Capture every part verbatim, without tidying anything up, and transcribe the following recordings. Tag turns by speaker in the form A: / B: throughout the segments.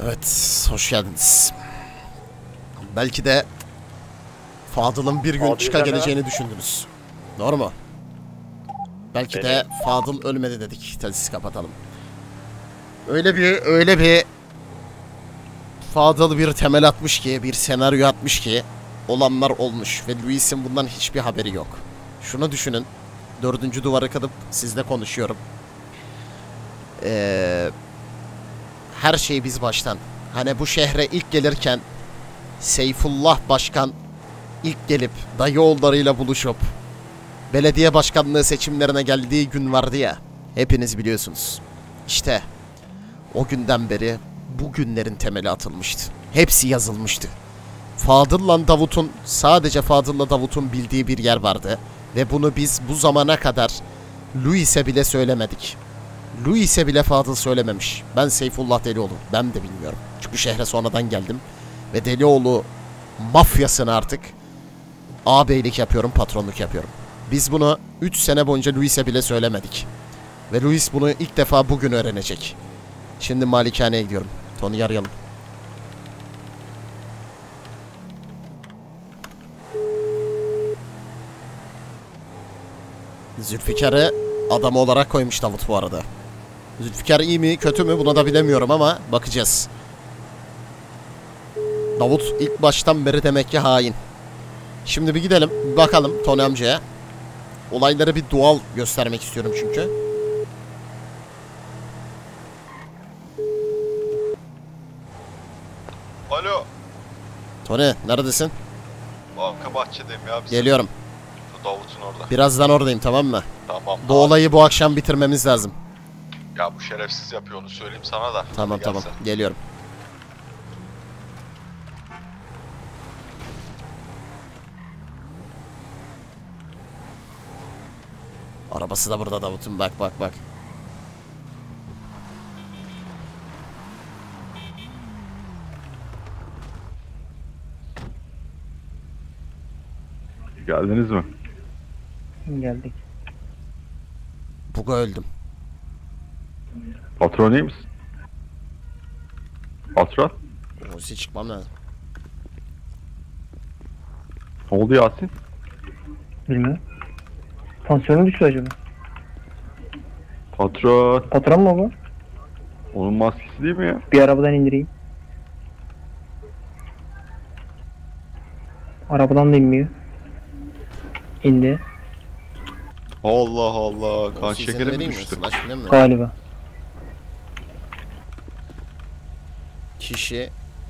A: Evet, hoş geldiniz. Belki de Fadıl'ın bir gün çıka geleceğini düşündünüz. Doğru mu? Belki de Fadıl ölmedi dedik. Telsiz kapatalım. Öyle bir öyle bir Fadıl bir temel atmış ki, bir senaryo atmış ki olanlar olmuş ve Luis'in bundan hiçbir haberi yok. Şunu düşünün. Dördüncü duvarı kırıp sizle konuşuyorum. Eee Her şey biz baştan. Hani bu şehre ilk gelirken Seyfullah Başkan ilk gelip dayıoğullarıyla buluşup belediye başkanlığı seçimlerine geldiği gün vardı ya. Hepiniz biliyorsunuz. İşte o günden beri bu günlerin temeli atılmıştı. Hepsi yazılmıştı. Fadıl'la Davut'un, sadece Fadıl'la Davut'un bildiği bir yer vardı. Ve bunu biz bu zamana kadar Luis'e bile söylemedik. Luis'e bile Fadıl söylememiş. Ben Seyfullah Delioğlu. Ben de bilmiyorum. Çünkü şehre sonradan geldim. Ve Delioğlu mafyasını artık ağabeylik yapıyorum, patronluk yapıyorum. Biz bunu üç sene boyunca Luis'e bile söylemedik. Ve Luis bunu ilk defa bugün öğrenecek. Şimdi malikaneye gidiyorum. Tony'yi arayalım. Zülfikar'ı adam olarak koymuş Davut bu arada. Zülfikar iyi mi kötü mü buna da bilemiyorum ama bakacağız. Davut ilk baştan beri demek ki hain. Şimdi bir gidelim bir bakalım Tony amcaya. Olayları bir doğal göstermek istiyorum çünkü.
B: Alo.
A: Tony neredesin?
B: Arka bahçedeyim ya. Bizim.
A: Geliyorum.
B: Şu Davut'un orada.
A: Birazdan oradayım, tamam mı?
B: Tamam.
A: Bu olayı bu akşam bitirmemiz lazım.
B: Ya bu şerefsiz yapıyor, onu söyleyeyim sana da.
A: Tamam tamam geliyorum. Arabası da burada Davut'un, bak bak bak.
C: Geldiniz mi?
D: Geldik.
A: Buga öldüm.
C: Patron iyi misin? Patron?
A: Ozi çıkmam lazım.
C: Ne oldu Yasin?
D: Bilmiyorum. Tansiyonu düştü acaba.
C: Patron.
D: Patron mu bu?
C: Onun maskesi değil mi ya?
D: Bir arabadan indireyim. Arabadan da inmiyor. İndi.
B: Allah Allah. Kan
A: Ozi izin
B: şekeri mi
A: vereyim mi?
B: düştü?
A: Slash bilmiyorum.
D: Galiba.
A: Kişi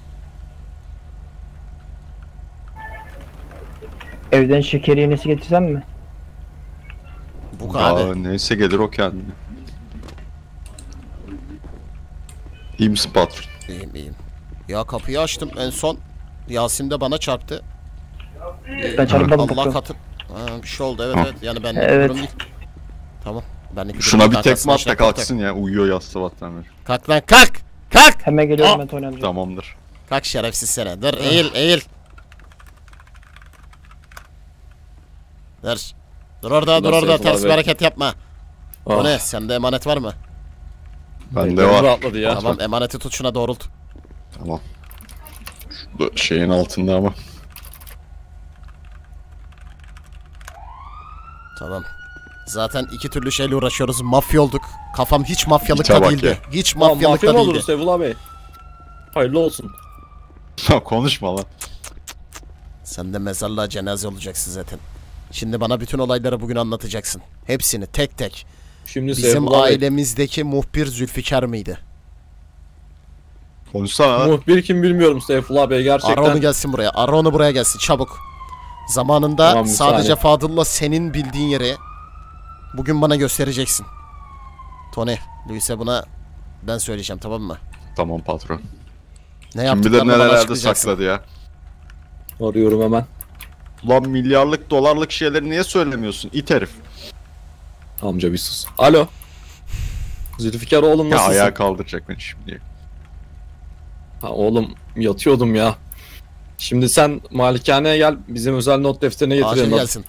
D: Evden şeker yenisi getirsem mi?
A: Buga
B: Aa,
A: abi.
B: neyse gelir o kendine. İyi misin patron?
A: İyiyim iyiyim. Ya kapıyı açtım en son. Yasin de bana çarptı.
D: Ben çarpmadım
A: Allah
D: patron.
A: katı. Ha, bir şey oldu evet
B: Ha.
A: evet. Yani ben
D: Evet.
A: durum değil. Tamam. Benlik
B: Şuna
A: durum
B: bir
A: yok.
B: tekme
A: Arkasına
B: at da
A: şey kalk.
B: kalksın ya. Uyuyor yaz sabahtan beri.
A: Kalk lan kalk. Kalk.
D: Hemen geliyorum
A: Aa!
D: ben Tony amca.
B: Tamamdır.
A: Kalk şerefsiz sene. Dur eğil eğil. Dur. Dur orada dur orada ters bir hareket yapma. O ne? Sende emanet var mı?
B: Bende var.
E: Rahatladı ya.
A: Tamam emaneti tut, şuna doğrult.
B: Tamam. Şurada şeyin altında ama.
A: Tamam. Zaten iki türlü şeyle uğraşıyoruz. Mafya olduk. Kafam hiç mafyalıkta
B: İte bak
A: değildi.
B: ya.
A: Hiç
E: Mafya
A: mafyalıkta
E: mı olur
A: değildi.
E: Sevullah Bey? Hayırlı olsun.
B: Konuşma lan.
A: Sen de mezarlığa cenaze olacaksın zaten. Şimdi bana bütün olayları bugün anlatacaksın. Hepsini tek tek.
E: Şimdi
A: Bizim
E: Sevullah Bey.
A: ailemizdeki muhbir Zülfikar mıydı?
B: Konuşsana lan.
E: Muhbir kim bilmiyorum Sevullah Bey gerçekten.
A: Ara onu gelsin buraya. Ara onu buraya gelsin çabuk. Zamanında
E: Tamam, bir
A: sadece
E: saniye.
A: Fadıl'la senin bildiğin yeri bugün bana göstereceksin. Tony, Luis'e buna ben söyleyeceğim, tamam mı?
B: Tamam patron.
A: Ne
B: Kim bilir
A: yaptıklarını bana
B: nerelerde
A: açıklayacaksın.
B: sakladı ya.
E: Arıyorum hemen.
B: Ulan milyarlık dolarlık şeyleri niye söylemiyorsun? İt herif.
E: Amca bir sus. Alo. Zülfikar oğlum
B: Ya
E: nasılsın?
B: ayağa kaldıracak beni şimdi.
E: Ha, oğlum yatıyordum ya. Şimdi sen malikaneye gel, bizim özel not defterine
A: Acil
E: getirelim.
A: gelsin.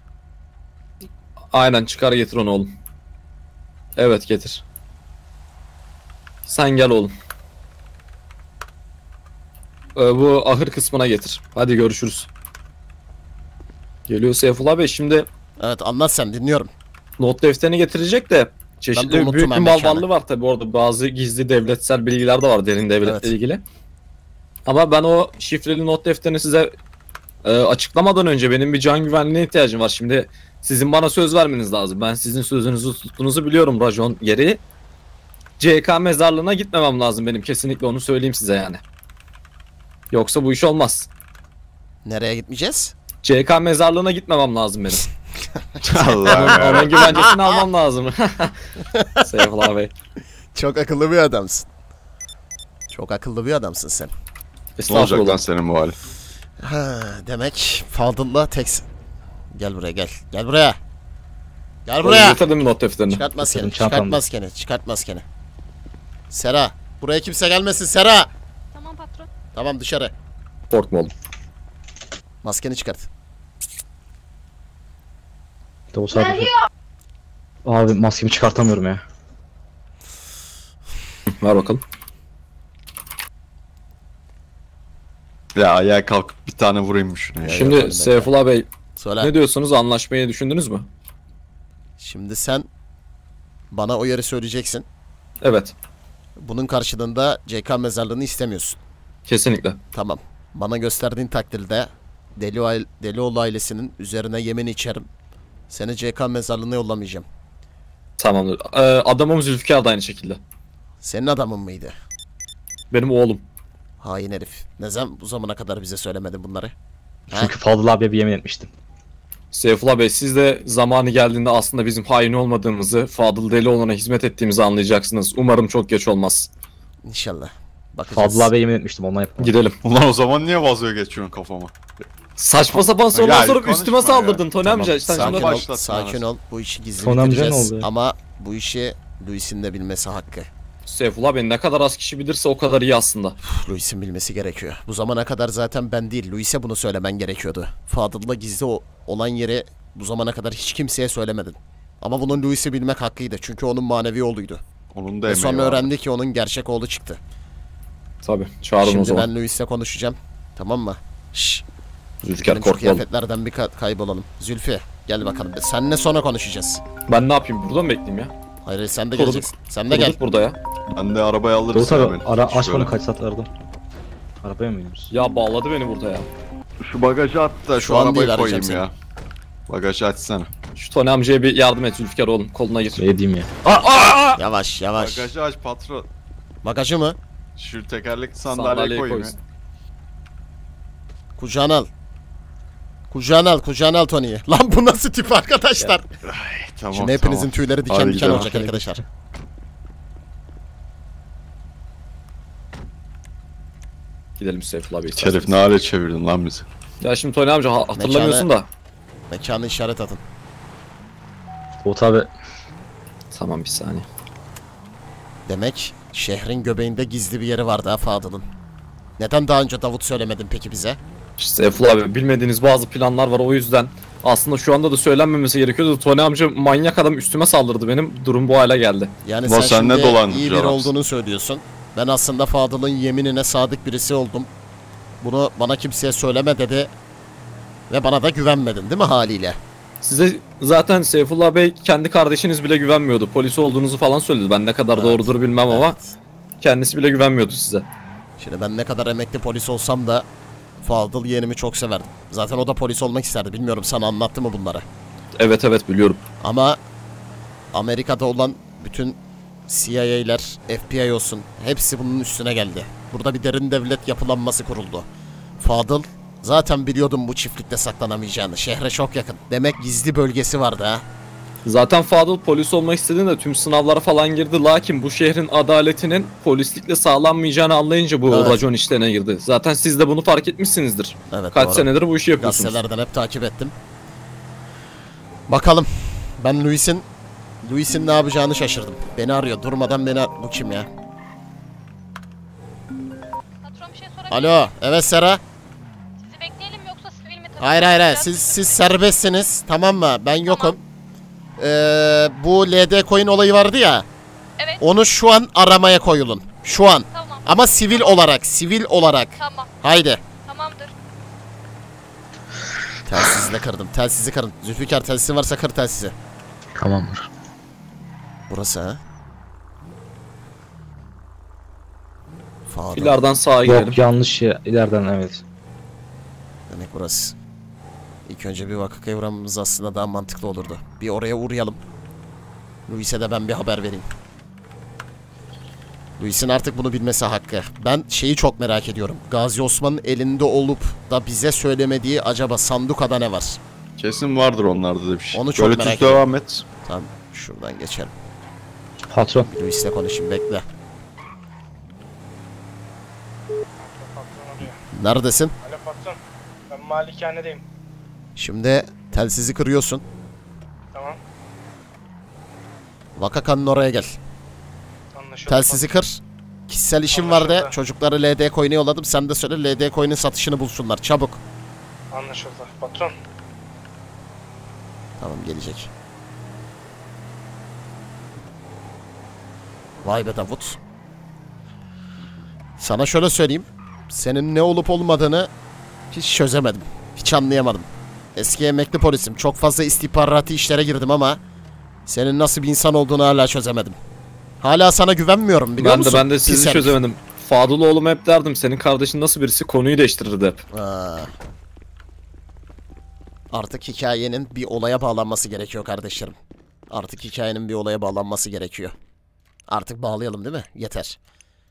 E: Aynen, çıkar getir onu oğlum. Evet getir. Sen gel oğlum. e, bu ahır kısmına getir. Hadi görüşürüz. Geliyor Seyfullah Bey. Şimdi
A: Evet, anlat sen, dinliyorum.
E: not defterini getirecek de
A: Ben de
E: çeşitli
A: unuttum
E: büyük bir
A: ben
E: mal
A: mekanı.
E: varlığı var tabi orada. Bazı gizli devletsel bilgiler de var derin devletle
A: Evet.
E: ilgili. Ama ben o şifreli not defterini size e, açıklamadan önce benim bir can güvenliğine ihtiyacım var. Şimdi sizin bana söz vermeniz lazım. Ben sizin sözünüzü tuttuğunuzu biliyorum racon gereği. C K mezarlığına gitmemem lazım benim, kesinlikle onu söyleyeyim size yani. Yoksa bu iş olmaz.
A: Nereye gitmeyeceğiz?
E: C K mezarlığına gitmemem lazım benim.
B: Allah
E: Onun, onun güvencesini almam lazım. Seyfullah Bey.
A: Çok akıllı bir adamsın. Çok akıllı bir adamsın sen.
B: Ne olacak lan
E: Estağfurullah.
B: senin bu hali?
A: Ha, demek Fadıl'la tek... Gel buraya gel. Gel buraya. Gel buraya.
E: Getirdim not defterini.
A: Çıkart maskeni.
D: Getirdim,
A: Çıkart
D: çantamda.
A: maskeni. Çıkart maskeni. Sera. Buraya kimse gelmesin Sera.
F: Tamam patron.
A: Tamam, dışarı.
E: Korkma oğlum.
A: Maskeni çıkart.
D: Davut abi. Abi maskemi çıkartamıyorum ya.
E: Ver bakalım.
B: Ya ayağa kalkıp bir tane vurayım şuna ya.
A: yapalım
E: Şimdi
A: ben
E: Seyfullah Bey
A: Söyle.
E: ne diyorsunuz, anlaşmayı düşündünüz mü?
A: Şimdi sen bana o yeri söyleyeceksin.
E: Evet.
A: Bunun karşılığında C K mezarlığını istemiyorsun.
E: Kesinlikle.
A: Tamam. Bana gösterdiğin takdirde Deli aile, Delioğlu ailesinin üzerine yemin içerim. Seni C K mezarlığına yollamayacağım.
E: Tamamdır. Ee, adamım Zülfikar da aynı şekilde.
A: Senin adamın mıydı?
E: Benim oğlum.
A: Hain herif. Ne zaman bu zamana kadar bize söylemedin bunları? Ha?
D: Çünkü Fadıl abiye bir yemin etmiştim.
E: Seyfullah Bey, siz de zamanı geldiğinde aslında bizim hain olmadığımızı, Fadıl Delioğlu'na hizmet ettiğimizi anlayacaksınız. Umarım çok geç olmaz.
A: İnşallah. Bakacağız.
D: Fadıl abiye yemin etmiştim, ondan yapamadım.
E: Gidelim.
B: Ulan o zaman niye vazoya geçiyorsun kafama?
E: Saçma sapan sorular
B: Ya,
E: sorup
B: konuşma
E: üstüme
B: ya.
E: saldırdın Tony
A: Tamam,
E: amca. Sen
A: sakin
E: şimdi
A: ol,
B: başlatma
A: sakin
B: arasını.
A: ol. Bu işi gizli
D: Son amca ne
A: bitireceğiz.
D: oldu ya?
A: Ama bu işi Luis'in de bilmesi hakkı.
E: Seyfullah Bey, ne kadar az kişi bilirse o kadar iyi aslında.
A: Luis'in bilmesi gerekiyor. Bu zamana kadar zaten ben değil, Luis'e bunu söylemen gerekiyordu. Fadıl'la gizli o, olan yeri bu zamana kadar hiç kimseye söylemedin. Ama bunun Luis'i bilmek hakkıydı. Çünkü onun manevi oğluydu.
B: Onun da
A: Ve
B: emeği
A: sonra
B: var.
A: öğrendi ki onun gerçek oğlu çıktı.
E: Tabii. Çağırın o
A: Şimdi
E: zaman.
A: ben Luis'le konuşacağım. Tamam mı? Şşş.
E: Zülfikar
A: Benim şu
E: korkma oğlum.
A: kıyafetlerden bir ka- kaybolalım. Zülfü gel bakalım. Seninle sonra konuşacağız.
E: Ben ne yapayım? Burada mı bekleyeyim ya?
A: Hayır sen de
E: Koruduk.
A: geleceksin. Sen de gel.
E: Durduk burada ya.
B: Ben de arabaya alırız.
D: Davut abi
B: hemen.
D: ara, aç
B: Şöyle.
D: bana, kaç saat aradım. Arabaya mı iniyoruz?
E: Ya bağladı beni burada ya.
B: Şu bagajı at da şu,
A: Şu an
B: arabayı
A: değil,
B: koyayım
A: arayacağım
B: ya. Bagajı açsana.
E: Şu Tony amcaya bir yardım et Zülfikar oğlum. Koluna gir.
D: Ne diyeyim ya?
A: Yavaş yavaş.
B: Bagajı aç patron.
A: Bagajı mı?
B: Şu tekerlekli sandalyeyi
E: Sandalyeyi
B: koyayım
E: koysun.
B: ya.
A: Kucağına al. Kucağına al, kucağına al Tony'yi. Lan bu nasıl tip arkadaşlar?
B: Tamam,
A: Şimdi hepinizin
B: tamam.
A: tüyleri diken
B: Hadi
A: diken
B: gidelim.
A: olacak arkadaşlar.
E: Gidelim Seyfullah Bey.
B: Şerif ne hale çevirdin lan bizi?
E: Ya şimdi Tony amca ha- hatırlamıyorsun da.
A: Mekanı işaret atın.
D: Davut abi
E: Tamam bir saniye.
A: Demek şehrin göbeğinde gizli bir yeri vardı ha Fadıl'ın. Neden daha önce Davut söylemedin peki bize?
E: İşte Seyfullah abi, bilmediğiniz bazı planlar var, o yüzden aslında şu anda da söylenmemesi gerekiyordu. Tony amca manyak adam üstüme saldırdı benim. Durum bu hale geldi.
A: Yani
B: Ulan
A: sen,
B: sen ne
A: şimdi
B: dolandırıcı
A: iyi biri
B: adamsın.
A: olduğunu söylüyorsun. Ben aslında Fadıl'ın yeminine sadık birisi oldum. Bunu bana kimseye söyleme dedi. Ve bana da güvenmedin değil mi haliyle?
E: Size zaten Seyfullah Bey kendi kardeşiniz bile güvenmiyordu. Polis olduğunuzu falan söyledi. Ben ne kadar
A: Evet.
E: doğrudur bilmem ama
A: Evet.
E: kendisi bile güvenmiyordu size.
A: Şimdi ben ne kadar emekli polis olsam da Fadıl yeğenimi çok severdim. Zaten o da polis olmak isterdi. Bilmiyorum sana anlattı mı bunları.
E: Evet evet biliyorum.
A: Ama Amerika'da olan bütün C I A'ler, F B I olsun hepsi bunun üstüne geldi. Burada bir derin devlet yapılanması kuruldu. Fadıl zaten biliyordum bu çiftlikte saklanamayacağını. Şehre çok yakın. Demek gizli bölgesi vardı ha.
E: Zaten Fadıl polis olmak istediğinde tüm sınavlara falan girdi. Lakin bu şehrin adaletinin polislikle sağlanmayacağını anlayınca bu
A: Evet.
E: racon işlerine girdi. Zaten siz de bunu fark etmişsinizdir.
A: Evet,
E: Kaç
A: doğru.
E: senedir bu işi yapıyorsunuz.
A: Gazetelerden hep takip ettim. Bakalım. Ben Luis'in Luis'in ne yapacağını şaşırdım. Beni arıyor. Durmadan beni ar- Bu kim ya?
F: Patron bir şey sorabilir
A: Alo. Evet Sera.
F: Sizi bekleyelim mi yoksa sivil mi takım?
A: Hayır hayır hayır. Siz, siz serbestsiniz. Tamam mı? Ben yokum. Ee, bu L D coin olayı vardı ya.
F: Evet.
A: Onu şu an aramaya koyulun. Şu an.
F: Tamam.
A: Ama sivil olarak, sivil olarak.
F: Tamam.
A: Haydi.
F: Tamamdır.
A: Telsizi de kırdım. Telsizi kırın. Zülfikar telsizi varsa kır telsizi.
D: Tamamdır.
A: Burası ha. Fağda.
E: İleriden sağa gidelim.
D: Yok yanlış ya. İleriden evet.
A: Demek burası. İlk önce bir vakıkaya uğramamız aslında daha mantıklı olurdu. Bir oraya uğrayalım. Luis'e de ben bir haber vereyim. Luis'in artık bunu bilmesi hakkı. Ben şeyi çok merak ediyorum. Gazi Osman'ın elinde olup da bize söylemediği acaba sandukada ne var?
B: Kesin vardır onlarda da bir şey.
A: Onu çok
B: Böyle
A: merak
B: düz devam et.
A: Tamam, şuradan geçelim.
D: Patron.
A: Luis'le konuşayım, bekle. Neredesin?
G: Alo patron. Ben malikanedeyim.
A: Şimdi telsizi kırıyorsun.
G: Tamam.
A: Vakakanın oraya gel.
G: Anlaşıldı.
A: Telsizi kır. Kişisel işim var de.
G: Anlaşıldı.
A: Çocukları L D coin'e yolladım. Sen de söyle L D coin'in satışını bulsunlar. Çabuk.
G: patron. Anlaşıldı. Patron.
A: Tamam, gelecek. Vay be Davut. Sana şöyle söyleyeyim. Senin ne olup olmadığını hiç çözemedim. Hiç anlayamadım. Eski emekli polisim. Çok fazla istihbarati işlere girdim ama senin nasıl bir insan olduğunu hala çözemedim. Hala sana güvenmiyorum, biliyor
E: Ben de
A: musun?
E: ben de
A: Pis
E: sizi
A: herif.
E: çözemedim. Fadıl oğlum hep derdim. Senin kardeşin nasıl birisi konuyu değiştirirdi hep.
A: Aa. Artık hikayenin bir olaya bağlanması gerekiyor kardeşlerim. Artık hikayenin bir olaya bağlanması gerekiyor. Artık bağlayalım değil mi? Yeter.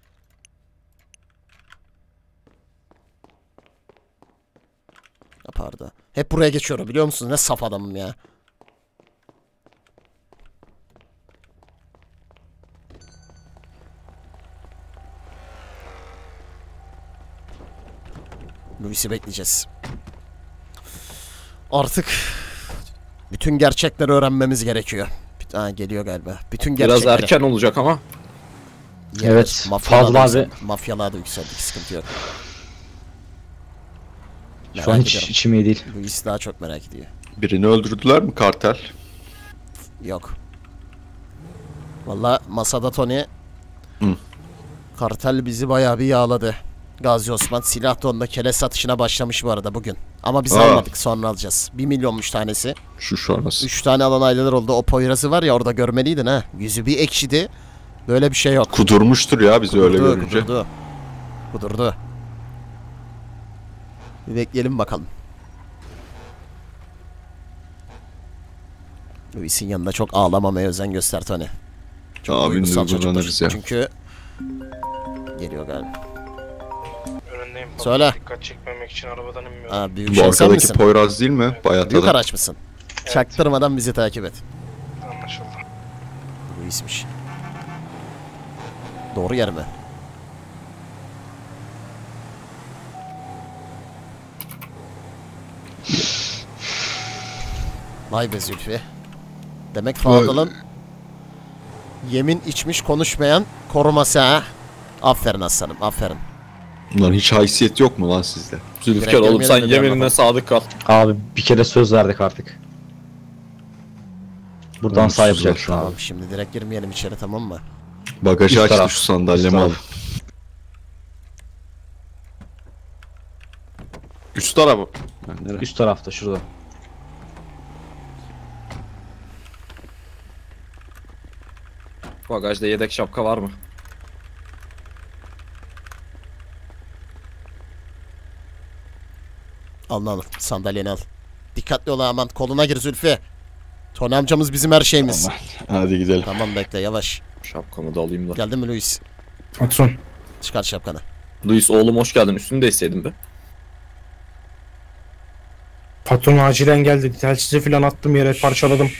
A: Pardon. Hep buraya geçiyorum, biliyor musunuz? Ne saf adamım ya. Luis'i bekleyeceğiz. Artık bütün gerçekleri öğrenmemiz gerekiyor. Ha, geliyor galiba. Bütün
E: Biraz
A: gerçekleri.
E: erken olacak ama.
A: Yeter.
D: Evet,
A: Mafyalar
D: Fazıl
A: da
D: abi-
A: yükseldik. Mafyalar da yükseldik. Sıkıntı yok.
D: Şu an
A: Merak
D: hiç
A: ediyorum.
D: içim iyi değil.
A: Luis daha çok merak ediyor.
B: Birini öldürdüler mi kartel?
A: Yok. Valla masada Tony.
B: Hı.
A: Kartel bizi bayağı bir yağladı. Gazi Osman silah tonla kele satışına başlamış bu arada bugün. Ama biz
B: Aa.
A: almadık, sonra alacağız. Bir milyonmuş tanesi.
B: Şu sonrası.
A: Üç tane alan aileler oldu. O Poyraz'ı var ya, orada görmeliydin ha. Yüzü bir ekşidi. Böyle bir şey yok.
B: Kudurmuştur ya bizi öyle
A: Kudurdu,
B: görünce.
A: Kudurdu. Kudurdu. Bir bekleyelim bakalım. Luis'in yanında çok ağlamamaya özen göster Tony. Çok
B: Abin
A: duygusal
B: duygulanırız
A: çocuktur.
B: ya.
A: Çünkü geliyor galiba.
G: Önündeyim patron.
A: Söyle.
G: Dikkat çekmemek için arabadan inmiyorum.
A: Aa, büyük
B: Bu
A: şey sen
B: arkadaki
A: misin?
B: Poyraz değil mi? Bayat
A: Büyük
B: adam.
A: araç mısın?
G: Evet.
A: Çaktırmadan bizi takip et.
G: Anlaşıldı.
A: Luis'miş. Doğru yer mi? Vay be Zülfü. Demek Fadıl'ın yemin içmiş konuşmayan koruması ha. Aferin aslanım, aferin.
B: Lan hiç haysiyet yok mu lan sizde?
E: Zülfikar
A: Direkt
E: oğlum sen
A: yemin ederim
E: yeminine
A: adam.
E: sadık kal.
D: Abi bir kere söz verdik artık. Buradan
B: Namussuzlar.
D: sağ yapacaksın abi.
A: Tamam, şimdi direkt girmeyelim içeri, tamam mı?
B: Bagajı
D: Üst
B: açtı
D: taraf.
B: şu sandalyemi
D: Üst
B: al.
D: taraf.
B: Üst tarafı. Yani nereye?
D: Üst tarafta şurada.
E: Bagajda yedek şapka var mı?
A: Al al, sandalyeni al. Dikkatli ol aman, koluna gir Zülfü. Tony amcamız bizim her şeyimiz.
B: Hadi gidelim.
A: Tamam, bekle yavaş.
E: Şapkamı da alayım da.
A: Geldin mi Luis?
G: Patron.
A: Çıkar şapkanı.
E: Luis oğlum hoş geldin. Üstünü değseydin be.
G: Patron acilen geldi. Telsizi falan attım yere, parçaladım.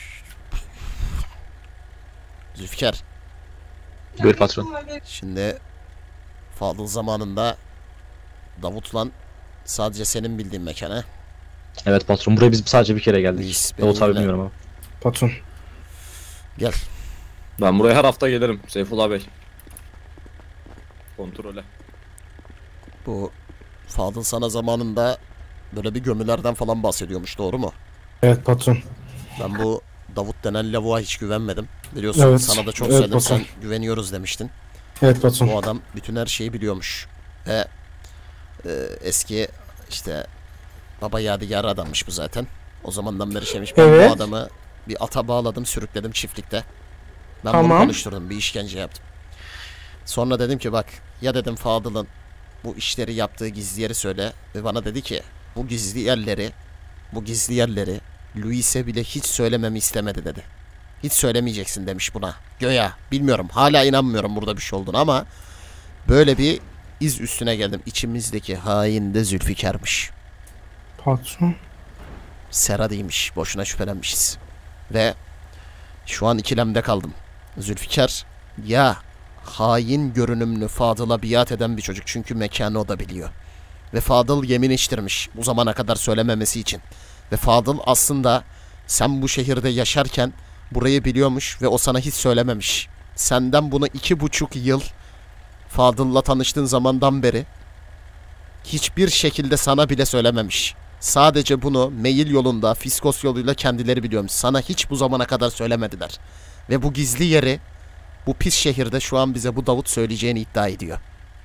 A: Zülfikar.
D: Buyur patron.
A: Şimdi Fadıl zamanında Davut'la sadece senin bildiğin mekana.
D: Evet patron, buraya biz sadece bir kere geldik.
A: Biz,
D: Davut abi
A: benimle-
D: bilmiyorum ama.
G: Patron.
A: Gel.
E: Ben buraya her hafta gelirim Seyfullah Bey. Kontrole.
A: Bu Fadıl sana zamanında böyle bir gömülerden falan bahsediyormuş, doğru mu?
G: Evet patron.
A: Ben bu Davut denen lavuğa hiç güvenmedim. Biliyorsun,
G: Evet,
A: sana da çok
G: evet,
A: söyledim,
G: patron.
A: sen güveniyoruz demiştin.
G: Evet patron.
A: Bu adam bütün her şeyi biliyormuş. Ve e, eski işte baba yadigarı adammış bu zaten. O zamandan beri şeymiş. Ben
G: Evet.
A: bu adamı bir ata bağladım, sürükledim çiftlikte. Ben bunu
G: Tamam.
A: konuşturdum, bir işkence yaptım. Sonra dedim ki bak, ya dedim Fadıl'ın bu işleri yaptığı gizli yeri söyle. Ve bana dedi ki bu gizli yerleri, bu gizli yerleri Luis'e bile hiç söylememi istemedi dedi. Hiç söylemeyeceksin demiş buna. Göya bilmiyorum, hala inanmıyorum burada bir şey olduğunu ama böyle bir iz üstüne geldim. İçimizdeki hain de Zülfikar'mış.
G: Patron.
A: Sera değilmiş. Boşuna şüphelenmişiz. Ve şu an ikilemde kaldım. Zülfikar ya hain görünümlü Fadıl'a biat eden bir çocuk. Çünkü mekanı o da biliyor. Ve Fadıl yemin içtirmiş bu zamana kadar söylememesi için. Ve Fadıl aslında sen bu şehirde yaşarken burayı biliyormuş ve o sana hiç söylememiş. Senden bunu iki buçuk yıl Fadıl'la tanıştığın zamandan beri hiçbir şekilde sana bile söylememiş. Sadece bunu mail yolunda, fiskos yoluyla kendileri biliyormuş. Sana hiç bu zamana kadar söylemediler. Ve bu gizli yeri bu pis şehirde şu an bize bu Davut söyleyeceğini iddia ediyor.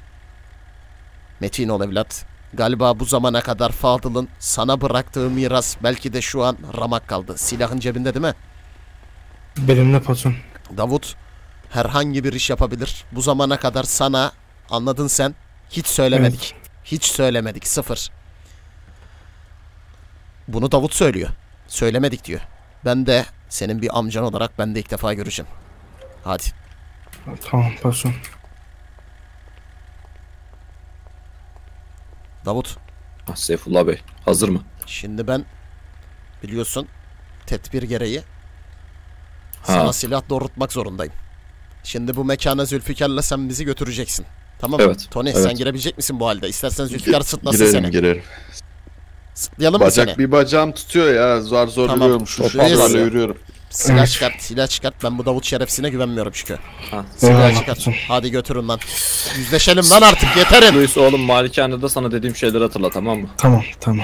A: Metin ol evlat. Galiba bu zamana kadar Fadıl'ın sana bıraktığı miras belki de şu an ramak kaldı. Silahın cebinde değil mi?
G: Benimle patron.
A: Davut herhangi bir iş yapabilir. Bu zamana kadar sana, anladın sen, hiç söylemedik. Hiç söylemedik, sıfır. Bunu Davut söylüyor. Söylemedik diyor. Ben de senin bir amcan olarak ben de ilk defa göreceğim. Hadi.
G: Tamam patron.
A: Davut,
E: Ah, Seyfullah Bey hazır mı?
A: şimdi ben biliyorsun tedbir gereği
E: Ha.
A: sana silah doğrultmak zorundayım. Şimdi bu mekana Zülfikar'la sen bizi götüreceksin. Tamam mı?
E: Evet,
A: Tony
E: evet.
A: sen girebilecek misin bu halde? İstersen Zülfikar sıtlasın
B: Girerim
A: seni.
B: girerim.
A: Sıtlayalım mı
B: Bacak
A: seni?
B: bir bacağım tutuyor ya. Zar zor
A: Tamam.
B: yürüyorum. Şu
A: Reis.
B: şuralarla yürüyorum.
A: Silah
G: Evet.
A: çıkart, silah çıkart. Ben bu Davut şerefsine güvenmiyorum çünkü.
E: Ha.
A: Silah
G: Eyvallah
A: çıkart.
G: patron.
A: Hadi götürün lan. Yüzleşelim lan artık, yeterin.
E: Luis oğlum malikanede sana dediğim şeyleri hatırla tamam mı?
G: Tamam tamam.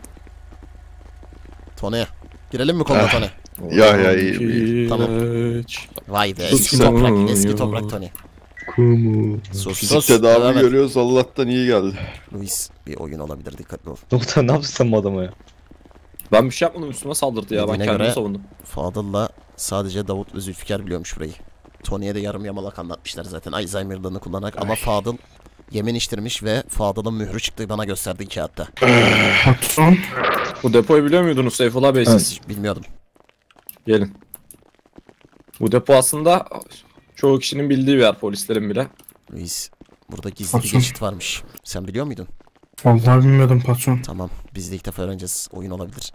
A: Tony. Girelim mi konuda
B: Eh.
A: Tony?
B: Ya ya iyi. iyi.
A: Tamam.
E: Kireç.
A: Vay be,
E: Sus
A: eski
E: sen
A: toprak, eski
E: ya.
A: toprak Tony.
C: Kumu.
A: Sus
B: Fizik
A: sus. Devam
B: tedavi
A: et.
B: görüyoruz. Allah'tan iyi geldi.
A: Luis, bir oyun olabilir, dikkatli ol.
D: Doktor ne yaptın sen bu adama ya?
E: Ben bir şey yapmadım üstüme saldırdı ya ben
A: Dediğine
E: kendimi
A: göre-
E: savundum.
A: Fadıl'la sadece Davut ve Zülfikar biliyormuş burayı. Tony'ye de yarım yamalak anlatmışlar zaten Alzheimer'lığını kullanarak ama Fadıl yemin içtirmiş ve Fadıl'ın mührü çıktığı bana gösterdiği kağıtta.
G: Patron.
E: Bu depoyu biliyor muydunuz Seyfullah Bey siz?
A: Bilmiyordum.
E: Gelin. Bu depo aslında çoğu kişinin bildiği bir yer polislerin bile.
A: Luis, burada gizli bir
G: Patron.
A: geçit varmış. Sen biliyor muydun?
G: Vallahi bilmiyordum patron.
A: Tamam, biz de ilk defa öğreneceğiz. Oyun olabilir.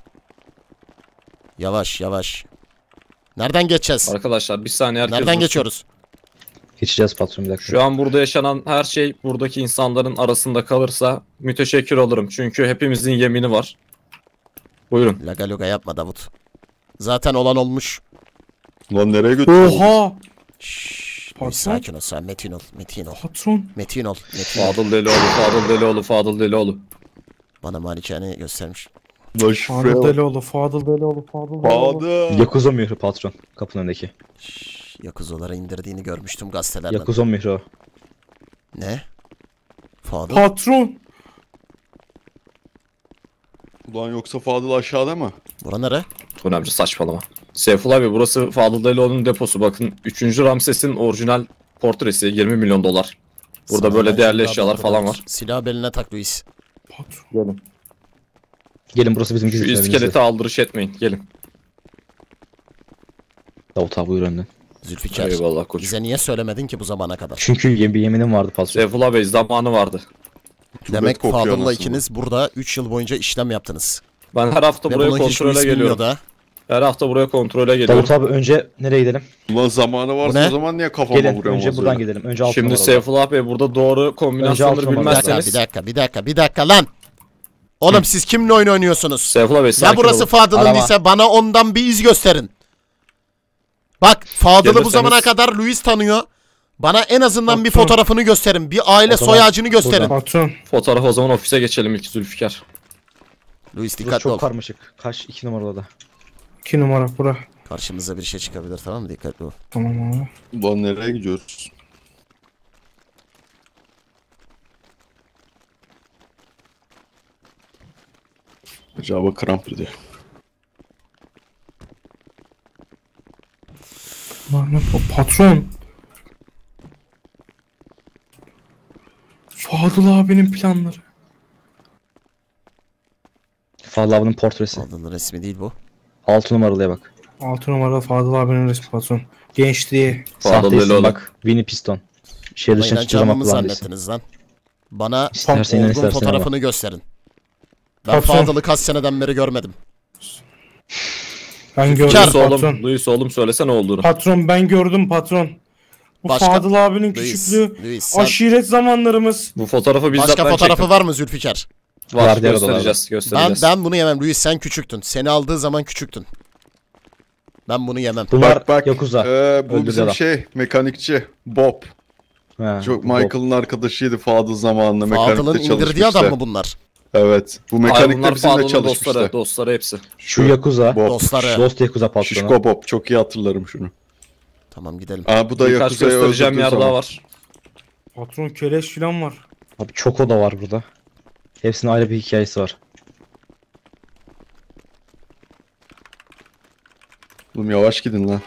A: Yavaş yavaş. Nereden geçeceğiz?
E: Arkadaşlar bir saniye herkes
A: Nereden
E: dursun.
A: geçiyoruz?
D: Geçeceğiz patron bir dakika.
E: Şu an burada yaşanan her şey buradaki insanların arasında kalırsa müteşekkir olurum. Çünkü hepimizin yemini var. Buyurun.
A: Laga luga yapma Davut. Zaten olan olmuş.
B: Lan nereye götürüyorsun?
G: Oha.
A: Şşş.
G: Patron.
A: Luis, sakin ol sen. Metin ol. Metin ol.
G: Patron.
A: Metin ol. Metin ol.
E: Fadıl Delioğlu, Fadıl Delioğlu, Fadıl Delioğlu.
A: Bana malikaneyi göstermiş.
B: Lan şifreye
G: Fadıl
B: bak.
G: Delioğlu, Fadıl Delioğlu, Fadıl Delioğlu.
B: Fadı.
D: Yakuza mührü patron kapının önündeki.
A: Şşş. Yakuzalara indirdiğini görmüştüm gazetelerden.
D: Yakuza mührü o.
A: Ne? Fadıl?
G: Patron.
B: Ulan yoksa Fadıl aşağıda mı?
A: Bura nere?
E: Tony amca saçmalama. Seyfullah Bey burası Fadıl Delioğlu'nun deposu. Bakın üçüncü Ramses'in orijinal portresi yirmi milyon dolar. Burada
A: Sana
E: böyle
A: ben
E: değerli
A: şimdi
E: eşyalar
A: adamı
E: falan
A: buluruz.
E: var.
A: Silah beline tak Luis.
G: Patron.
E: Gelin.
D: Gelin burası bizim
E: Şu
D: gizli
E: iskeleti
D: evimizde.
E: aldırış etmeyin. Gelin.
D: Davut abi buyur önden.
A: Zülfikar.
E: Eyvallah koçum.
A: Bize niye söylemedin ki bu zamana kadar?
D: Çünkü yem- bir yeminim vardı patron.
E: Seyfullah Bey zamanı vardı.
A: Demek
B: kokuyor
A: Fadıl'la
B: anasını.
A: ikiniz burada üç yıl boyunca işlem yaptınız.
E: Ben her hafta
A: Ve
E: buraya
A: bunu hiç
E: kontrole
A: Luis
E: geliyorum.
A: bilmiyordu ha.
E: Her hafta buraya kontrole geliyorum.
D: Davut abi önce nereye gidelim?
B: Ulan zamanı
A: Bu
B: varsa
A: ne?
B: o zaman niye kafama
D: Gelin
B: vuruyorsun?
D: önce
B: o
D: buradan
B: zaman?
D: gidelim. Önce altı
E: Şimdi
D: numaralı.
E: Seyfullah Bey burada doğru
D: Önce
E: kombinasyonları
D: altı numara.
A: Bir dakika,
E: bilmezseniz.
A: bir dakika, bir dakika, bir dakika lan. Oğlum siz kimle oyun oynuyorsunuz?
E: Seyfullah Bey
A: Ya
E: sakin
A: burası
E: olun.
A: Fadıl'ın
D: Arama.
A: ise bana ondan bir iz gösterin. Bak Fadıl'ı bu
E: Gelirseniz-
A: zamana kadar Luis tanıyor. Bana en azından bir
G: Patron.
A: fotoğrafını gösterin. Bir aile
D: O zaman
A: soy ağacını gösterin.
D: buradan.
G: Patron.
E: Fotoğraf o zaman ofise geçelim ilk Zülfikar.
A: Luis
D: Burası
A: dikkatli
D: çok
A: ol.
D: karmaşık. Kaç iki numaralı da.
G: İki numara bura.
A: Karşımıza bir şey çıkabilir, tamam mı? Dikkatli ol.
G: Tamam abi.
B: Ulan nereye gidiyoruz? Acaba kramp diyor.
G: Lan o patron. Fadıl abinin planları.
D: Fadıl abinin portresi.
A: Adının resmi değil bu.
D: altı numaralıya bak.
G: altı numaralı Fadıl abinin resmi patron. Gençliği.
E: Fadıl
D: Sahte
E: Deli
D: isim
E: oğlum.
D: bak. Winnie Piston. Şehir
A: Bana
D: dışına çıktığı zaman
A: inanacağımı
D: kullandığı isim.
A: zannettiniz lan. Bana
D: İstersen inan,
A: olgun
D: istersen
A: fotoğrafını gösterin. Ben
G: Patron.
A: Fadıl'ı kaç seneden beri görmedim.
G: Ben gördüm
A: Kar.
E: Luis oğlum,
G: patron.
E: Luis oğlum söylesene olduğunu.
G: Patron ben gördüm patron. Bu
A: Başka-
G: Fadıl abinin
A: Luis,
G: küçüklüğü.
A: Luis sen
G: Aşiret zamanlarımız.
E: Bu fotoğrafı bizzat
A: başka
E: ben
A: fotoğrafı
E: çektim.
A: var mı Zülfikar?
E: Var,
D: Var, diğer
E: göstereceğiz,
A: Ben
E: göstereceğiz.
A: ben bunu yemem Luis, sen küçüktün. Seni aldığı zaman küçüktün. Ben bunu yemem.
D: Bunlar
B: Bak bak.
D: Yakuza.
B: Ee, bu
D: Öldürdü
B: bizim
D: adam.
B: şey mekanikçi Bob.
D: Ha,
B: Çok
D: bu-
B: Michael'ın arkadaşıydı Fadıl zamanında
A: Fadıl'ın
B: mekanikte
A: indirdiği adam
B: çalışmışlar.
A: mı bunlar?
B: Evet. Bu
E: Hayır,
B: mekanikte
E: bunlar
B: bizimle
E: Fadıl'ın
B: çalışmışlar.
E: dostları, dostları hepsi.
D: Şu Yakuza.
B: Bob.
A: Dostları.
D: Dost Yakuza patronu.
B: Şişko Bob. Çok iyi hatırlarım şunu.
A: Tamam gidelim.
B: Aa bu da
E: Birkaç
B: Yakuza'yı
E: göstereceğim
B: öldürdüğü
E: yer
B: zaman.
E: daha var.
G: Patron keleş filan var.
D: Abi çok oda var burada. Hepsinin ayrı bir hikayesi var.
B: Oğlum yavaş gidin lan.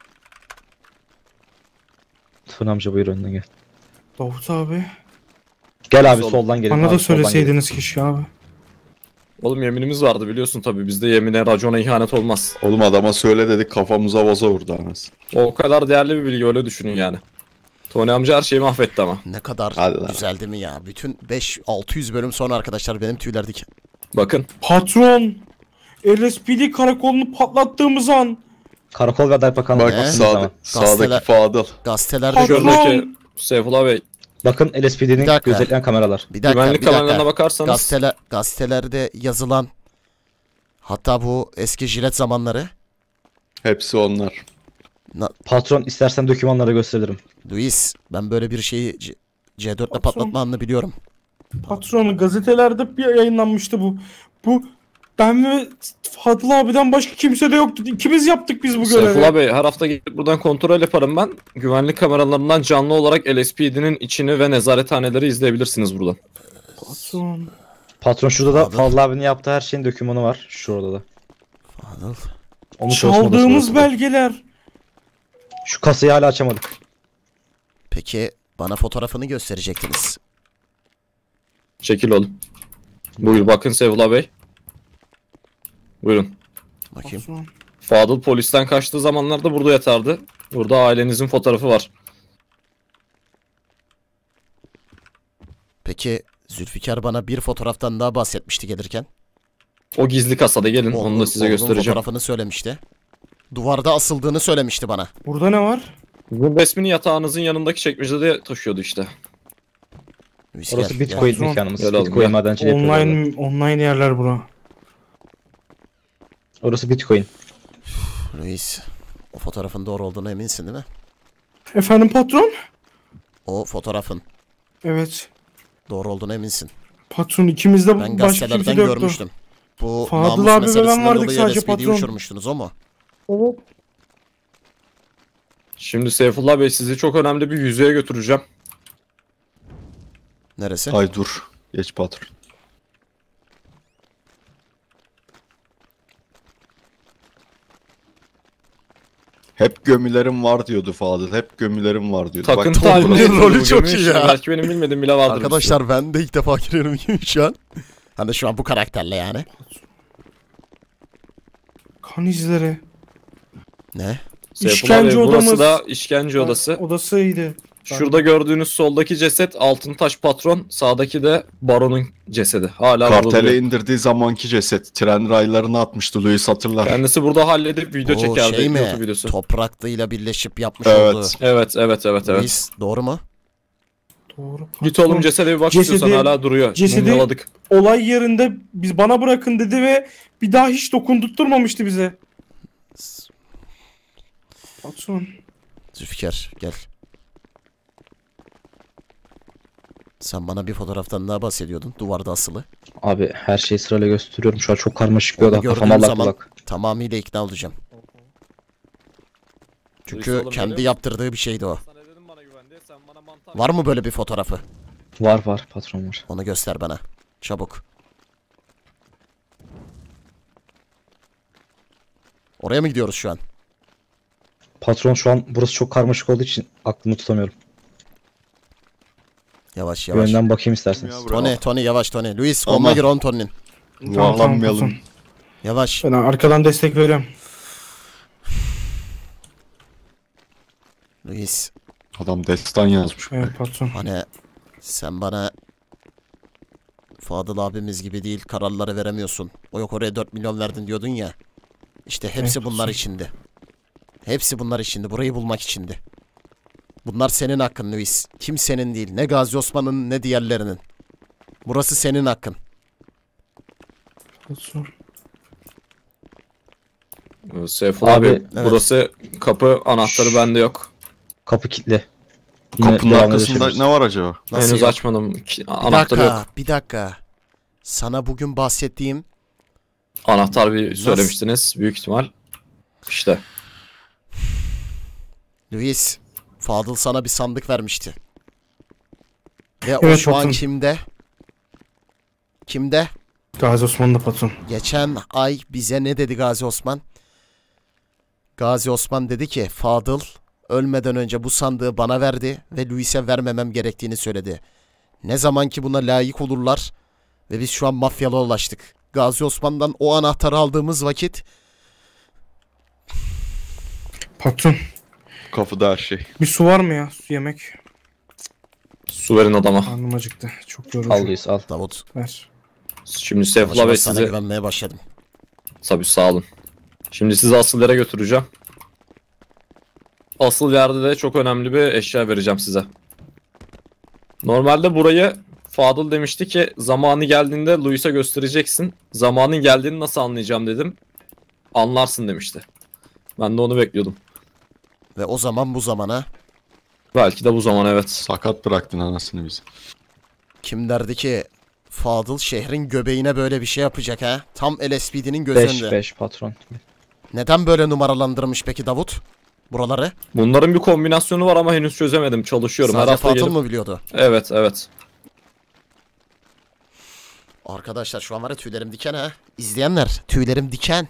D: Tufan amca buyur önden gel.
G: Davut abi.
D: Gel abi
E: Sol.
D: soldan gelin.
G: Bana
D: abi,
G: da
D: soldan gelin.
G: söyleseydiniz keşke abi.
E: Oğlum yeminimiz vardı biliyorsun tabii. Bizde yemine, racona ihanet olmaz.
B: Oğlum adama söyle dedik kafamıza vaza vurdu anasını.
E: O kadar değerli bir bilgi, öyle düşünün yani. Tony amca her şeyi mahvetti ama.
A: Ne kadar
B: Hadi lan.
A: güzel değil mi ya? Bütün beş altı yüz bölüm sonra arkadaşlar benim tüyler diken.
E: Bakın.
G: Patron. L S P D karakolunu patlattığımız an.
D: Karakol ve Adalet Bakanlığı.
B: Bak
A: Ne?
D: baktığınız
B: sağda,
D: zaman.
A: Gazeteler-
B: sağdaki Fadıl.
A: Gazetelerde
G: Patron.
A: gördüm.
E: Şuradaki Seyfullah Bey.
D: Bakın L S P D'nin
A: Bir dakika.
D: gözetleyen kameralar.
A: Bir dakika,
E: Güvenlik
A: bir dakika.
E: kameralarına bakarsanız.
A: Gazeteler, gazetelerde yazılan, hatta bu eski jilet zamanları.
B: Hepsi onlar.
D: Patron istersen dokümanları gösteririm.
A: Luis, ben böyle bir şeyi C- C4'le
G: Patron.
A: patlatma anını biliyorum.
G: Patron gazetelerde bir yayınlanmıştı bu. Bu ben ve Fadıl abiden başka kimse de yoktu. İkimiz yaptık biz bu
E: Seyfullah
G: görevi.
E: Bey her hafta gelip buradan kontrol yaparım ben. Güvenlik kameralarından canlı olarak L S P D'nin içini ve nezarethaneleri izleyebilirsiniz buradan.
G: Patron.
D: Patron şurada da
A: Fadıl.
D: Fadıl abinin yaptığı her şeyin dokümanı var. Şurada da.
A: Fadıl.
D: Onun çalışma odası
G: Çaldığımız
D: burası da.
G: belgeler.
D: Şu kasayı hala açamadık.
A: Peki bana fotoğrafını gösterecektiniz.
E: Çekil oğlum. Buyur bakın Seyfullah Bey. Buyurun.
A: Bakayım.
G: Patron.
E: Fadıl polisten kaçtığı zamanlarda burada yatardı. Burada ailenizin fotoğrafı var.
A: Peki Zülfikar bana bir fotoğraftan daha bahsetmişti gelirken.
E: O gizli kasada gelin, onu da size
A: Oğlum
E: göstereceğim.
A: fotoğrafını söylemişti. Duvarda asıldığını söylemişti bana.
G: Burada ne var?
E: Bu resmini yatağınızın yanındaki çekmecede taşıyordu işte.
A: Luis,
D: Orası
A: gel,
D: Bitcoin
E: gel.
D: mekanımız.
E: Gel oğlum,
D: Bitcoin
E: gel.
D: madenciliği yapıyorlar.
G: Online online yerler bura.
D: Orası Bitcoin.
A: gel. Luis, o fotoğrafın doğru olduğuna eminsin değil mi?
G: Efendim patron?
A: O fotoğrafın
G: Evet.
A: doğru olduğuna eminsin.
G: Patron ikimiz de
A: Ben
G: başka kimse
A: gazetelerden
G: de yoktu.
A: görmüştüm. Bu
G: Fadıl
A: namus
G: abi ve ben
A: meselesinden
G: vardık
A: dolayı
G: sadece
A: L S P D'yi
G: patron.
A: uçurmuştunuz, o mu?
G: Evet.
E: Şimdi Seyfullah Bey sizi çok önemli bir yüzeye götüreceğim.
A: Neresi?
B: Ay dur. Geç patron. Hep gömülerim var diyordu Fadıl. Hep gömülerim var diyordu.
E: Takıntı
B: Bak,
E: halinde
A: Toplu'nun rolü
E: bu
A: çok
E: gömüğü
A: iyi
E: şimdi
A: ya.
E: Belki benim bilmediğim bile vardır.
A: Arkadaşlar ben de ilk defa giriyorum gibi şu an. Hani şu an bu karakterle yani.
G: Kan izleri.
A: Ne?
E: Seyfullah
G: İşkence
E: Bey, burası
G: odamız.
E: da işkence odası.
G: Odasıydı.
E: Şurada gördüğünüz soldaki ceset Altıntaş patron, sağdaki de baronun cesedi. Hala burada
B: Kartele
E: duruyor.
B: indirdiği zamanki ceset. Tren raylarına atmıştı Louis hatırlar.
E: Kendisi burada halledip video
A: O
E: çekerdi.
A: şey mi?
E: YouTube videosu.
A: Topraklıyla birleşip yapmış
B: Evet.
A: olduğu.
E: Evet evet evet evet.
A: Luis, doğru mu?
G: Doğru.
E: Git
G: patron.
E: oğlum cesede bir bak
G: Cesedi-
E: istiyorsan, hala duruyor.
G: cesedi-
E: Mumyaladık.
G: Olay yerinde biz bana bırakın dedi ve bir daha hiç dokundurtmamıştı bize. Patron.
A: Zülfikar gel. Sen bana bir fotoğraftan daha bahsediyordun. Duvarda asılı.
D: Abi her şeyi sırayla gösteriyorum. Şu an çok karmaşık bir
A: Onu
D: oda.
A: gördüğüm
D: Kafam allak
A: zaman-
D: bullak.
A: Tamamıyla ikna olacağım. Çünkü
E: Luis, oğlum,
A: kendi
E: geliyor
A: yaptırdığı bir şeydi o.
E: Sana dedim bana güvendi, sen bana mantar-
A: Var mı böyle bir fotoğrafı?
D: Var var patron var.
A: Onu göster bana. Çabuk. Oraya mı gidiyoruz şu an?
D: Patron şu an burası çok karmaşık olduğu için aklımı tutamıyorum.
A: Yavaş
D: Bir
A: yavaş.
D: önden bakayım isterseniz.
B: Ya,
A: Tony, Tony yavaş Tony. Luis,
B: Ama-
A: koluna gir on Tony'nin.
G: Tamam, tamam,
B: Yuvarlanmayalım.
G: patron.
A: Yavaş.
G: Ben arkadan destek veriyorum.
A: Luis,
B: Adam destan yazmış.
G: Evet patron.
A: hani sen bana Fadıl abimiz gibi değil kararları veremiyorsun. O yok oraya dört milyon verdin diyordun ya. İşte hepsi
G: Evet,
A: bunlar
G: olsun.
A: içindi. Hepsi bunlar içindi. Burayı bulmak içindi. Bunlar senin hakkın Luis. Kimsenin değil. Ne Gazi Osman'ın ne diğerlerinin. Burası senin hakkın.
G: Patron.
E: Ee, Seyfullah
D: Abi,
E: abi,
A: evet.
E: burası kapı anahtarı bende yok.
D: Kapı kilitli. Yine
B: Kapının
D: devam
B: arkasında
D: edebiliriz.
B: ne var acaba?
A: Nasıl
E: Henüz
A: yok?
E: açmadım. Ki-
A: Bir
E: Anahtarı
A: dakika,
E: yok.
A: bir dakika. Sana bugün bahsettiğim
E: Anahtar bir
A: Nasıl?
E: söylemiştiniz büyük ihtimal. İşte.
A: Luis, Fadıl sana bir sandık vermişti. Ve o
G: Evet,
A: şu an
G: patron.
A: kimde? Kimde?
G: Gazi Osmanlı patron.
A: Geçen ay bize ne dedi Gazi Osman? Gazi Osman dedi ki Fadıl ölmeden önce bu sandığı bana verdi ve Luis'e vermemem gerektiğini söyledi. Ne zaman ki buna layık olurlar ve biz şu an mafyalı ulaştık. Gazi Osman'dan o anahtarı aldığımız vakit
G: Patron.
B: Kapıda her şey.
G: Bir su var mı ya? Su yemek.
E: Su verin adama.
G: Karnım acıktı. Çok yorucu.
D: Al Luis al.
A: Davut,
G: Ver.
E: Şimdi Seyfullah
A: başıma
E: Bey
A: sana
E: sizi...
A: güvenmeye başladım.
E: Tabii sağ olun. Şimdi sizi asıl yere götüreceğim. Asıl yerde de çok önemli bir eşya vereceğim size. Normalde burayı Fadıl demişti ki zamanı geldiğinde Luis'e göstereceksin. Zamanın geldiğini nasıl anlayacağım dedim. Anlarsın demişti. Ben de onu bekliyordum.
A: Ve o zaman bu zamana
E: Belki de bu zaman evet.
B: Sakat bıraktın anasını bizi.
A: kim derdi ki Fadıl şehrin göbeğine böyle bir şey yapacak ha? Tam L S P D'nin
D: beş
A: gözünde.
D: beş patron.
A: Neden böyle numaralandırmış peki Davut? Buraları?
E: Bunların bir kombinasyonu var ama henüz çözemedim. Çalışıyorum. Her
A: Sadece
E: hafta
A: Fadıl
E: gelip...
A: mı biliyordu?
E: Evet evet.
A: Arkadaşlar şu an var ya tüylerim diken ha. İzleyenler tüylerim diken.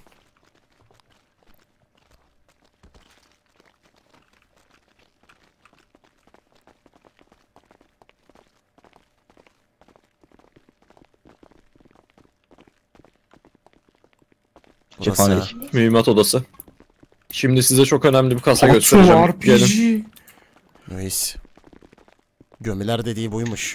A: Burası
D: Cephanelik.
E: Mühimmat odası. Şimdi size çok önemli bir kasa
G: Patron
E: göstereceğim.
G: R P
E: Gelin.
G: G.
A: Reis. Gömüler dediği buymuş.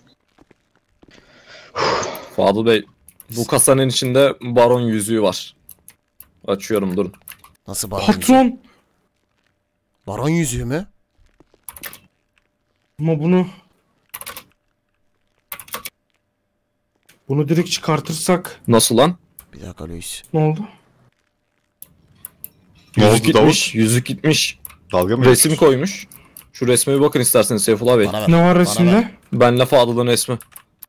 E: Fadıl Bey, bu kasanın içinde baron yüzüğü var. Açıyorum durun.
A: Nasıl baron yüzüğü?
G: Patron.
A: Baron yüzüğü mü?
G: Ama bunu... Bunu direkt çıkartırsak
E: Nasıl lan?
A: Bir dakika Luis.
G: ne oldu?
B: Ne
E: Yüzük
B: oldu
E: gitmiş,
B: Davut?
E: yüzük gitmiş.
B: Dalga mı
E: Resim
B: geçiyorsun?
E: koymuş. Şu resme bir bakın isterseniz Seyfullah Bey.
A: Bana ver.
G: Ne var
A: bana ver.
G: resimde?
E: Benle Fadıl'ın resmi.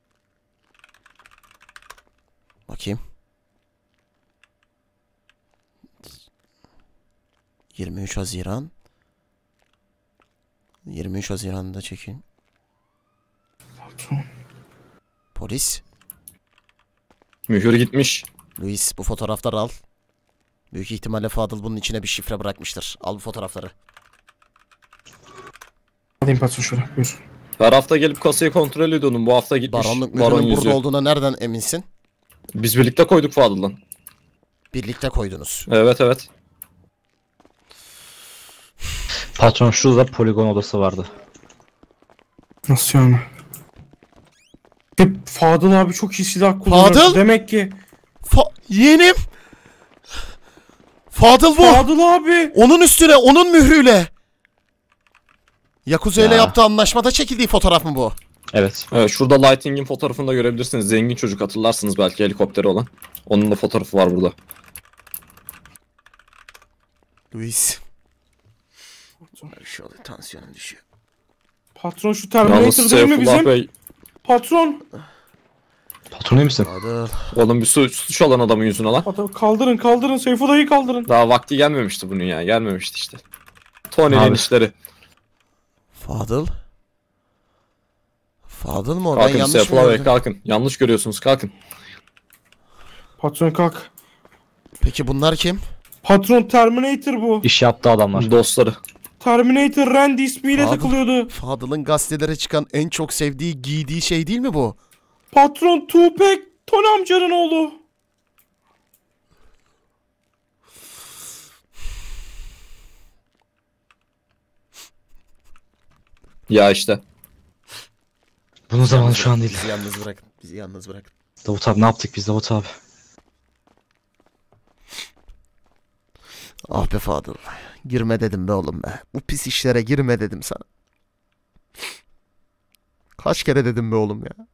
A: Bakayım. yirmi üç Haziran. yirmi üç Haziran'da çekin.
G: Patron.
A: Polis.
E: Mühür gitmiş.
A: Luis bu fotoğrafları al. Büyük ihtimalle Fadıl bunun içine bir şifre bırakmıştır. Al bu fotoğrafları.
G: Alayım patron şöyle. Buyur.
E: Her hafta gelip kasayı kontrol ediyordum. Bu hafta gitmiş.
A: Baronluk
E: baron
A: müdürünün
E: yüzüğü.
A: burada olduğuna nereden eminsin?
E: Biz birlikte koyduk Fadıl'dan.
A: Birlikte koydunuz.
E: Evet evet.
D: Patron şurada poligon odası vardı.
G: Nasıl yani? Hep Fadıl abi çok iyi silah kullanıyor.
A: Fadıl?
G: Demek ki.
A: Fa- yeğenim. Fadıl bu.
G: Fadıl abi.
A: Onun üstüne, onun mührüyle. Yakuza ile
D: Ya.
A: yaptığı anlaşmada çekildiği fotoğraf mı bu?
D: Evet.
E: Evet şurada Lighting'in fotoğrafını da görebilirsiniz. Zengin çocuk hatırlarsınız belki helikopteri olan. Onun da fotoğrafı var burada.
A: Luis. Şu anda tansiyonum düşüyor.
G: Patron şu
E: Yalnız
G: Terminator değil mi
E: Seyfullah
G: bizim?
E: Bey,
G: Patron.
D: Patron iyi misin?
A: Fadıl.
E: oğlum bir su, suç alan adamın yüzüne lan.
G: Patron kaldırın kaldırın. Seyfullah'ı kaldırın.
E: Daha vakti gelmemişti bunun ya. Gelmemişti işte. Tony'nin
D: Abi.
E: işleri.
A: Fadıl. Fadıl mı o? Ben
E: Kalkın
A: yanlış mı
E: Seyfullah Bey
A: gördüm?
E: kalkın. Yanlış görüyorsunuz kalkın.
G: Patron kalk.
A: Peki bunlar kim?
G: Patron Terminator bu.
D: İş yaptı adamlar.
E: Dostları.
G: Terminator Randy ismiyle
A: Abi.
G: takılıyordu.
A: Fadıl'ın gazetelere çıkan en çok sevdiği, giydiği şey değil mi bu?
G: Patron Tupac, Tony amcanın oğlu.
E: Ya işte.
D: Bunun zamanı şu an değil.
A: Bizi yalnız bırakın. Bizi yalnız bırakın.
D: Davut abi ne yaptık biz Davut abi?
A: Ah be Fadıl. Girme dedim be oğlum be. Bu pis işlere girme dedim sana. Kaç kere dedim be oğlum ya.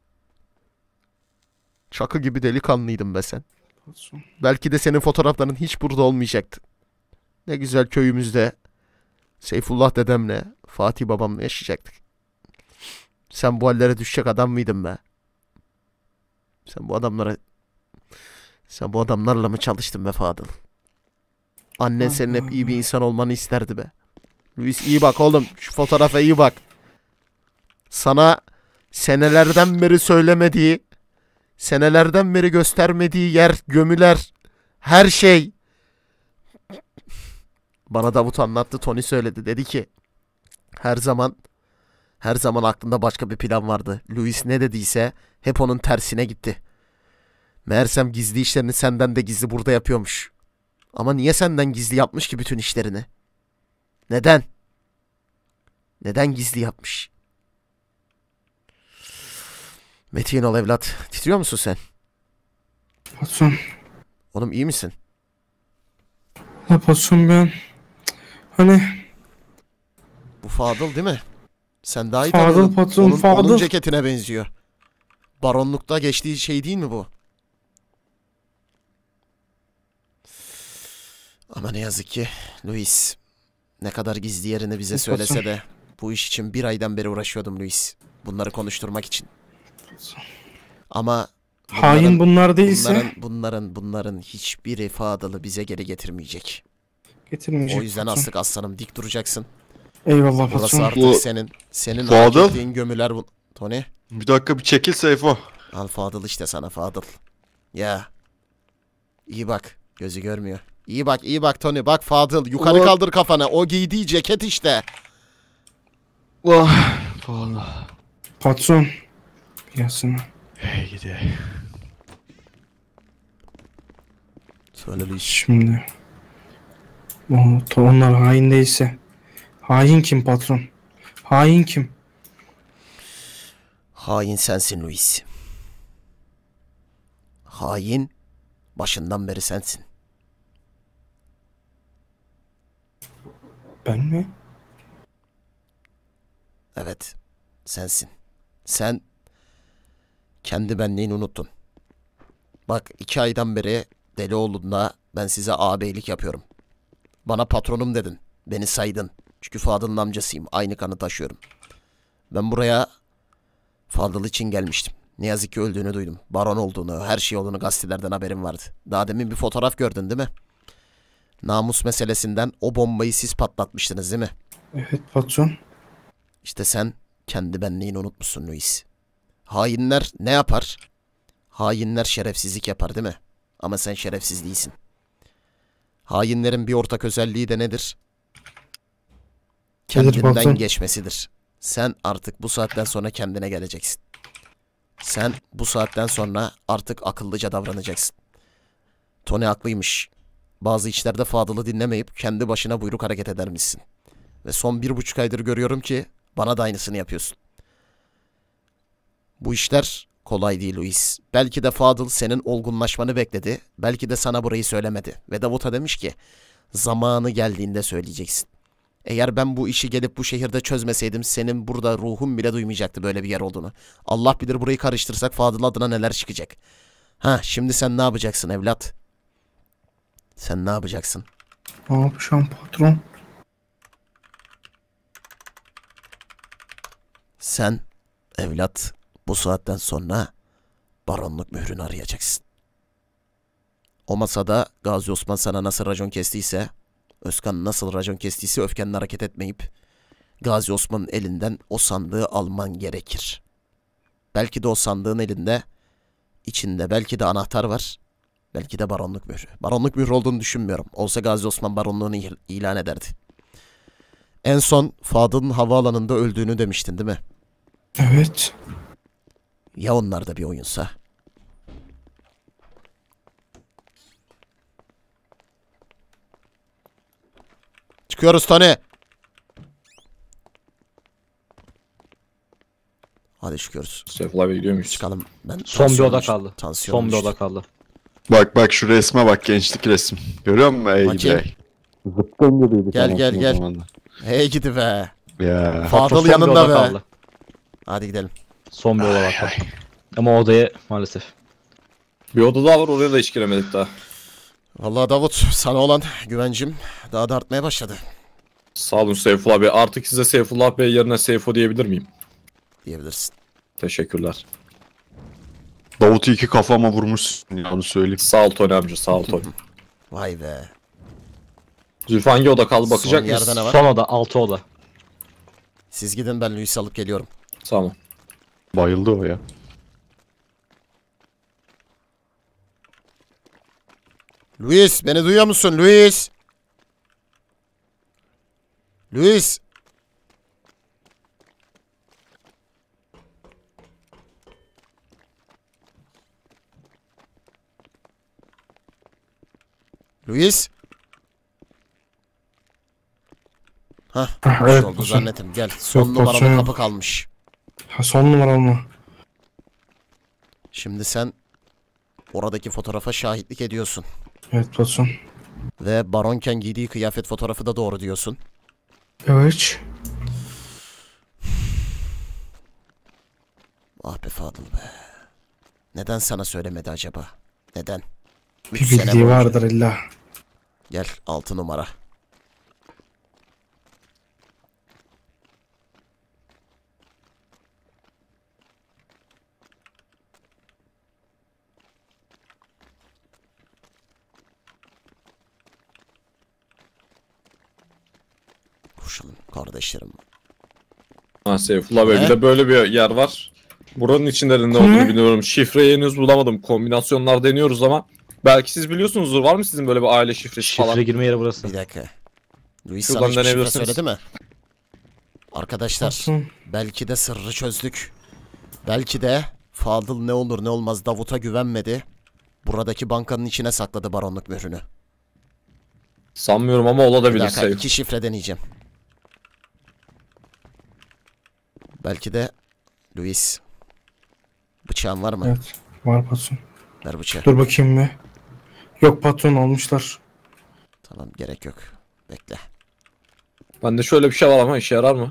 A: Çakı gibi delikanlıydın be sen.
G: Patron.
A: Belki de senin fotoğrafların hiç burada olmayacaktı. Ne güzel köyümüzde Seyfullah dedemle, Fatih babamla yaşayacaktık. Sen bu hallere düşecek adam mıydın be? Sen bu adamlara... Sen bu adamlarla mı çalıştın be Fadıl? Annen senin hep iyi bir insan olmanı isterdi be. Luis iyi bak oğlum. Şu fotoğrafa iyi bak. Sana senelerden beri söylemediği, senelerden beri göstermediği yer, gömüler, her şey. Bana Davut anlattı, Tony söyledi. Dedi ki her zaman her zaman aklında başka bir plan vardı. Luis ne dediyse hep onun tersine gitti. Meğersem gizli işlerini senden de gizli burada yapıyormuş. Ama niye senden gizli yapmış ki bütün işlerini? Neden? Neden gizli yapmış? Metin ol evlat. Titriyor musun sen?
G: Patron.
A: Oğlum iyi misin?
G: La patron ben. Hani
A: Bu Fadıl değil mi? Sen daha iyi
G: Fadıl
A: tanıyordun.
G: patron,
A: onun,
G: Fadıl.
A: onun ceketine benziyor. Baronlukta geçtiği şey değil mi bu? Ama ne yazık ki Luis ne kadar gizli yerini bize
G: Patron.
A: söylese de bu iş için bir aydan beri uğraşıyordum Luis. Bunları konuşturmak için. Ama
G: hain bunlar değilse
A: bunların, bunların, bunların hiçbiri Fadıl'ı bize geri getirmeyecek.
G: getirmeyecek.
A: O yüzden
G: patron.
A: aslık aslanım dik duracaksın.
G: Eyvallah
A: Burası
G: patron.
A: artık
B: Bu-
A: senin. Senin
B: Fadıl.
A: hak ettiğin gömüler bu. Tony.
B: Bir dakika bir çekil Seyfo.
A: Al Fadıl işte sana Fadıl. Ya. İyi bak. Gözü görmüyor. İyi bak iyi bak Tony. Bak Fadıl yukarı
B: Ulan.
A: kaldır kafanı. O giydiği ceket işte.
B: Vah. Vallahi.
G: Patron. Gelsin.
B: Hey gidi.
A: Söyle Luis.
G: Şimdi. O, onlar hain değilse. Hain kim patron? Hain kim?
A: Hain sensin Luis. Hain başından beri sensin.
G: Ben mi?
A: Evet. Sensin. Sen kendi benliğini unuttun. Bak iki aydan beri Delioğlu'nda ben size ağabeylik yapıyorum. Bana patronum dedin. Beni saydın. Çünkü Fadıl'ın amcasıyım. Aynı kanı taşıyorum. Ben buraya Fadıl için gelmiştim. Ne yazık ki öldüğünü duydum. Baron olduğunu, her şey olduğunu gazetelerden haberim vardı. Daha demin bir fotoğraf gördün değil mi? Namus meselesinden o bombayı siz patlatmıştınız değil mi?
G: Evet patron.
A: İşte sen kendi benliğini unutmuşsun Luis. Hainler ne yapar? Hainler şerefsizlik yapar değil mi? Ama sen şerefsiz değilsin. Hainlerin bir ortak özelliği de nedir? Kendinden
G: patron?
A: geçmesidir. Sen artık bu saatten sonra kendine geleceksin. Sen bu saatten sonra artık akıllıca davranacaksın. Tony haklıymış. Bazı işlerde Fadıl'ı dinlemeyip kendi başına buyruk hareket edermişsin. Ve son bir buçuk aydır görüyorum ki bana da aynısını yapıyorsun. Bu işler kolay değil Luis. Belki de Fadıl senin olgunlaşmanı bekledi. Belki de sana burayı söylemedi. Ve Davut'a demiş ki zamanı geldiğinde söyleyeceksin. Eğer ben bu işi gelip bu şehirde çözmeseydim senin burada ruhun bile duymayacaktı böyle bir yer olduğunu. Allah bilir burayı karıştırsak Fadıl adına neler çıkacak. Ha şimdi sen ne yapacaksın evlat? Sen ne yapacaksın?
G: Ne yapacağım patron?
A: Sen evlat bu saatten sonra baronluk mührünü arayacaksın. O masada Gazi Osman sana nasıl racon kestiyse, Özkan nasıl racon kestiyse öfkenle hareket etmeyip Gazi Osman'ın elinden o sandığı alman gerekir. Belki de o sandığın elinde içinde belki de anahtar var, Belki de baronluk mührü. Baronluk mührü olduğunu düşünmüyorum. Olsa Gazi Osman baronluğunu il- ilan ederdi. En son Fadıl'ın havaalanında öldüğünü demiştin değil mi?
G: Evet.
A: Ya onlar da bir oyunsa? Çıkıyoruz Tony. Hadi çıkıyoruz.
E: Seyfullah Bey gidiyor muyuz?
A: Çıkalım. Ben
D: Son bir oda
A: tansiyonum-
D: kaldı.
A: tansiyonum
D: Son bir
A: düştü.
D: oda kaldı.
B: Bak bak şu resme bak, gençlik resim. Görüyor musun? Ey
A: Bakayım.
B: gidi. Zıpkın gibiydik.
A: Gel,
B: anasını
A: gel, gel.
B: zamanında.
A: Hey gidi be.
B: Ya.
A: Fadıl
D: Son bir
A: yanında
D: oda
A: be.
D: kaldı.
A: Hadi gidelim.
D: Son bir oda var kaldı. Ama odaya maalesef.
E: Bir oda daha var, oraya da hiç giremedik daha.
A: Vallahi Davut, sana olan güvencim daha da artmaya başladı
E: Sağ olun Seyfullah Bey. Artık size Seyfullah Bey yerine Seyfo diyebilir miyim?
A: diyebilirsin.
E: Teşekkürler.
B: Davut'u iki kafama vurmuşsun ya, onu söyleyeyim.
E: Sağ ol Tony amca, sağ ol Tony.
A: Vay be.
E: Zülfü hangi oda kaldı, bakacak
A: Son yerde
E: mısın?
A: ne var?
D: Son oda, altı oda.
A: Siz gidin, ben Luis'i alıp geliyorum.
E: Tamam.
B: Bayıldı o ya.
A: Luis, beni duyuyor musun Luis? Luis. Luis. Hah,
G: Evet.
A: oldu
G: patron.
A: zannettim. Gel. Son
G: Yok,
A: numaralı
G: patron.
A: kapı kalmış.
G: Ha, son numara mı?
A: Şimdi sen oradaki fotoğrafa şahitlik ediyorsun.
G: Evet patron.
A: Ve baronken giydiği kıyafet fotoğrafı da doğru diyorsun.
G: Evet.
A: Ah be Fadıl be. Neden sana söylemedi acaba? Neden? Üç
G: Bir
A: sene
G: bildiği
A: boyunca.
G: vardır illa.
A: Gel, altı numara. Koşalım kardeşlerim.
E: Ha Seyfullah Bey,
A: Ne?
E: bir de böyle bir yer var. Buranın içinde de ne olduğunu bilmiyorum. Şifreyi henüz bulamadım. Kombinasyonlar deniyoruz ama belki siz biliyorsunuzdur. Var mı sizin böyle bir aile şifresi
D: Şifre
E: falan?
D: girme yeri burası.
A: Bir dakika. Luis
E: Şuradan
A: sana hiçbir şifre
E: deneyebilirsiniz.
A: söyledi mi? Arkadaşlar,
G: Patron.
A: belki de sırrı çözdük. Belki de Fadıl ne olur ne olmaz Davut'a güvenmedi. Buradaki bankanın içine sakladı baronluk mührünü.
E: Sanmıyorum ama
A: Bir
E: olabilir
A: dakika,
E: Seyf.
A: iki şifre deneyeceğim. Belki de Luis. Bıçağın var mı?
G: Evet. Var patron.
A: Ver bıçağı.
G: Dur bakayım bir. Yok patron, almışlar.
A: Tamam, gerek yok. Bekle.
E: Bende şöyle bir şey var ama işe yarar mı?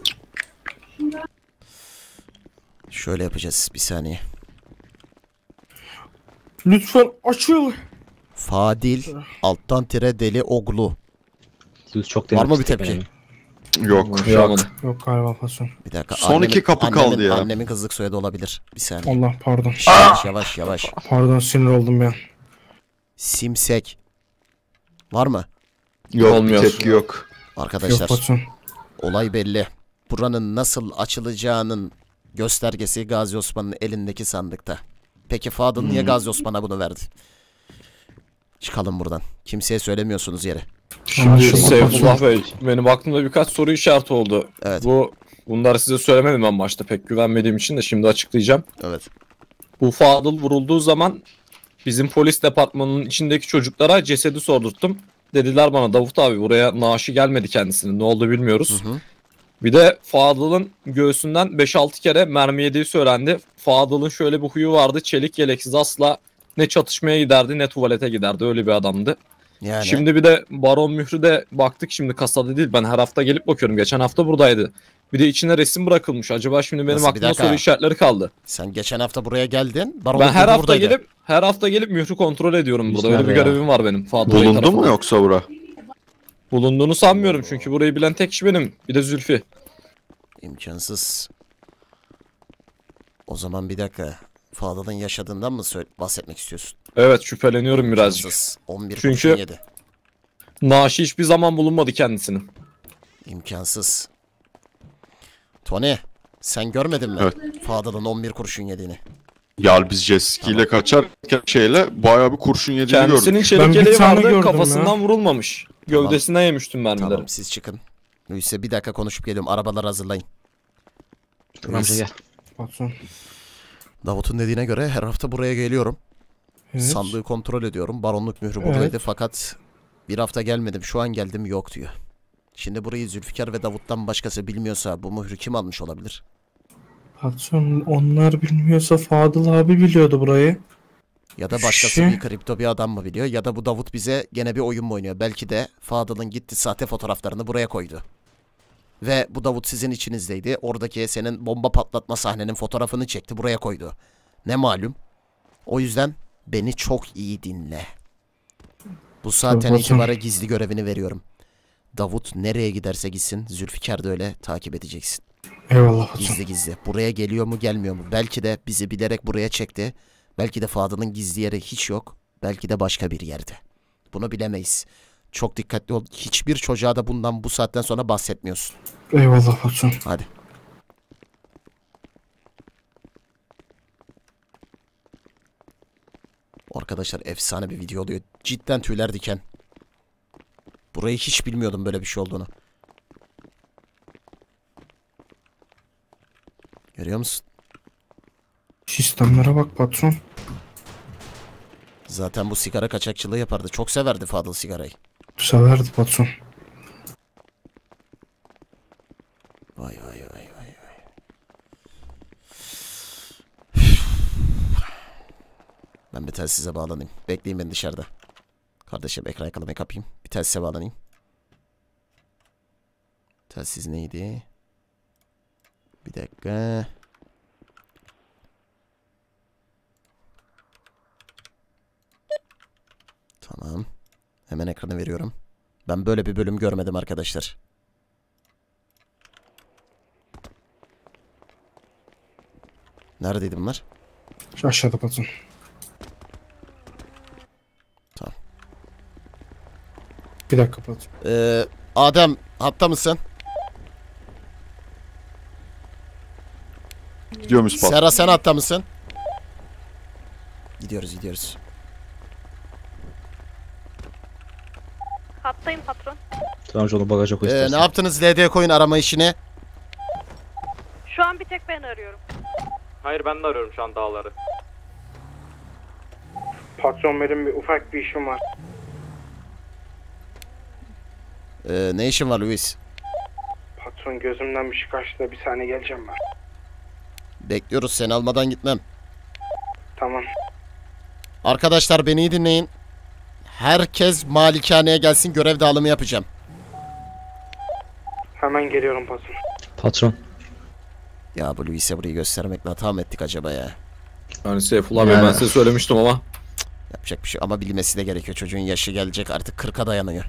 A: Şöyle yapacağız, bir saniye.
G: Lütfen açıl.
A: Fadil alttan tire deli oglu.
D: Düz çok
A: Var mı
D: denemek
A: bir tepki?
D: istemedim.
B: Yok.
E: Yok.
G: Yok galiba patron.
A: Bir dakika.
B: Son iki kapı kaldı
A: annemin,
B: ya.
A: Annemin kızlık soyadı olabilir. Bir saniye.
G: Allah pardon.
A: Yavaş yavaş yavaş.
G: Pardon, sinir oldum ben.
A: Simsek. Var mı?
B: Yok,
E: Olmuyor.
B: bir tepki yok.
A: Arkadaşlar,
G: Yok patron.
A: olay belli. Buranın nasıl açılacağının göstergesi Gazi Osman'ın elindeki sandıkta. Peki Fadıl niye Gazi Osman'a bunu verdi? Çıkalım buradan. Kimseye söylemiyorsunuz yeri.
E: Şimdi
G: Anlaşıldı.
E: Seyfullah Bey, benim aklımda birkaç soru işareti oldu.
A: Evet.
E: Bu bunları size söylemedim ben başta, pek güvenmediğim için de şimdi açıklayacağım.
A: Evet.
E: Bu Fadıl vurulduğu zaman bizim polis departmanının içindeki çocuklara cesedi sordurttum. Dediler bana, Davut abi buraya naaşı gelmedi kendisinin, ne oldu bilmiyoruz.
A: Hı hı.
E: Bir de Fadıl'ın göğsünden beş altı kere mermi yediği söylendi. Fadıl'ın şöyle bir huyu vardı, çelik yeleksiz asla ne çatışmaya giderdi ne tuvalete giderdi, öyle bir adamdı.
A: Yani.
E: Şimdi bir de baron mührü de baktık, şimdi kasada değil, ben her hafta gelip bakıyorum, geçen hafta buradaydı. Bir de içine resim bırakılmış, acaba şimdi benim
A: Nasıl, bir
E: aklımda
A: dakika?
E: soru işaretleri kaldı.
A: Sen geçen hafta buraya geldin. Baron
E: Ben her
A: Mührü
E: hafta
A: buradaydı.
E: gelip her hafta gelip mührü kontrol ediyorum burada.
D: Nerede
E: Öyle bir
D: ya?
E: görevim var benim. Fadıl Bey
B: Bulundu mu
E: tarafından.
B: yoksa bura?
E: Bulunduğunu sanmıyorum çünkü burayı bilen tek kişi benim. Bir de Zülfü.
A: İmkansız. O zaman bir dakika. Fadıl'ın yaşadığından mı söyle- bahsetmek istiyorsun?
E: Evet, şüpheleniyorum birazcık.
A: İmkansız. on bir
E: Çünkü-
A: kurşun yedi.
E: Naaşı hiçbir zaman bulunmadı kendisinin.
A: İmkansız. Tony, sen görmedin mi?
B: Evet.
A: Fadıl'ın on bir kurşun yediğini.
B: Ya biz jet ski ile kaçarken şeyle bayağı bir kurşun yediğini gördük.
E: Kendisinin
G: Ben
E: çelik
G: bir
E: yeleği
G: tane
E: vardı,
G: gördüm
E: kafasından vurulmamış. Gövdesinden yemiştim mermileri.
A: Tamam siz çıkın. Luis'e bir dakika konuşup geliyorum. Arabaları hazırlayın.
D: Amca gel.
G: Patron.
A: Davut'un dediğine göre her hafta buraya geliyorum.
G: Evet.
A: Sandığı kontrol ediyorum. Baronluk mührü buradaydı
G: Evet.
A: fakat bir hafta gelmedim. Şu an geldim yok diyor. Şimdi burayı Zülfikar ve Davut'tan başkası bilmiyorsa bu mührü kim almış olabilir?
G: Patron onlar bilmiyorsa Fadıl abi biliyordu burayı.
A: Ya da başkası
G: Şey-
A: bir kripto bir adam mı biliyor ya da bu Davut bize gene bir oyun mu oynuyor? Belki de Fadıl'ın gitti sahte fotoğraflarını buraya koydu. Ve bu Davut sizin içinizdeydi. Oradaki senin bomba patlatma sahnenin fotoğrafını çekti buraya koydu. Ne malum? O yüzden beni çok iyi dinle. Bu saatten
G: Patron.
A: itibaren gizli görevini veriyorum. Davut nereye giderse gitsin Zülfikar da öyle takip edeceksin.
G: Eyvallah patron.
A: Gizli gizli. Buraya geliyor mu gelmiyor mu? Belki de bizi bilerek buraya çekti. Belki de Fadıl'ın gizli yeri hiç yok. Belki de başka bir yerde. Bunu bilemeyiz. Çok dikkatli ol. Hiçbir çocuğa da bundan bu saatten sonra bahsetmiyorsun.
G: Eyvallah patron.
A: Hadi. Arkadaşlar efsane bir video oluyor. Cidden tüyler diken. Burayı hiç bilmiyordum böyle bir şey olduğunu. Görüyor musun?
G: Sistemlere bak patron.
A: Zaten bu sigara kaçakçılığı yapardı. Çok severdi Fadıl sigarayı.
G: Severdi patron.
A: Vay vay vay vay vay. Ben bir telsize bağlanayım. Bekleyin beni dışarıda. Kardeşim ekran yakalamayı kapayım. Bir telsize bağlanayım. Telsiz neydi? Bir dakika. Tamam. Hemen ekranı veriyorum. Ben böyle bir bölüm görmedim arkadaşlar. Neredeydi bunlar?
G: Şu aşağıda patron.
A: Tamam.
G: Bir dakika patron.
A: Ee, Adem hatta mısın?
B: Gidiyor muyuz patron?
A: Sera sen hatta mısın? Gidiyoruz gidiyoruz.
F: Hattayım patron.
D: Tamam onu bagaja koy
A: Ee,
D: istersen.
A: ne yaptınız L D coin arama işini?
F: Şu an bir tek ben arıyorum.
E: Hayır ben de arıyorum şu an dağları.
G: Patron benim bir ufak bir işim var.
A: Ee, ne işin var Luis?
G: Patron gözümden bir şey kaçtı da bir saniye geleceğim ben.
A: Bekliyoruz seni almadan gitmem.
G: Tamam.
A: Arkadaşlar beni iyi dinleyin. Herkes malikaneye gelsin görev dağılımı yapacağım.
G: Hemen geliyorum patron.
D: Patron.
A: Ya bu Luis'e burayı göstermekle hata mı ettik acaba ya?
E: Yani Seyfullah Bey
D: Yani-
E: ben size söylemiştim ama.
A: Yapacak bir şey ama bilmesi de gerekiyor. Çocuğun yaşı gelecek artık kırka dayanıyor.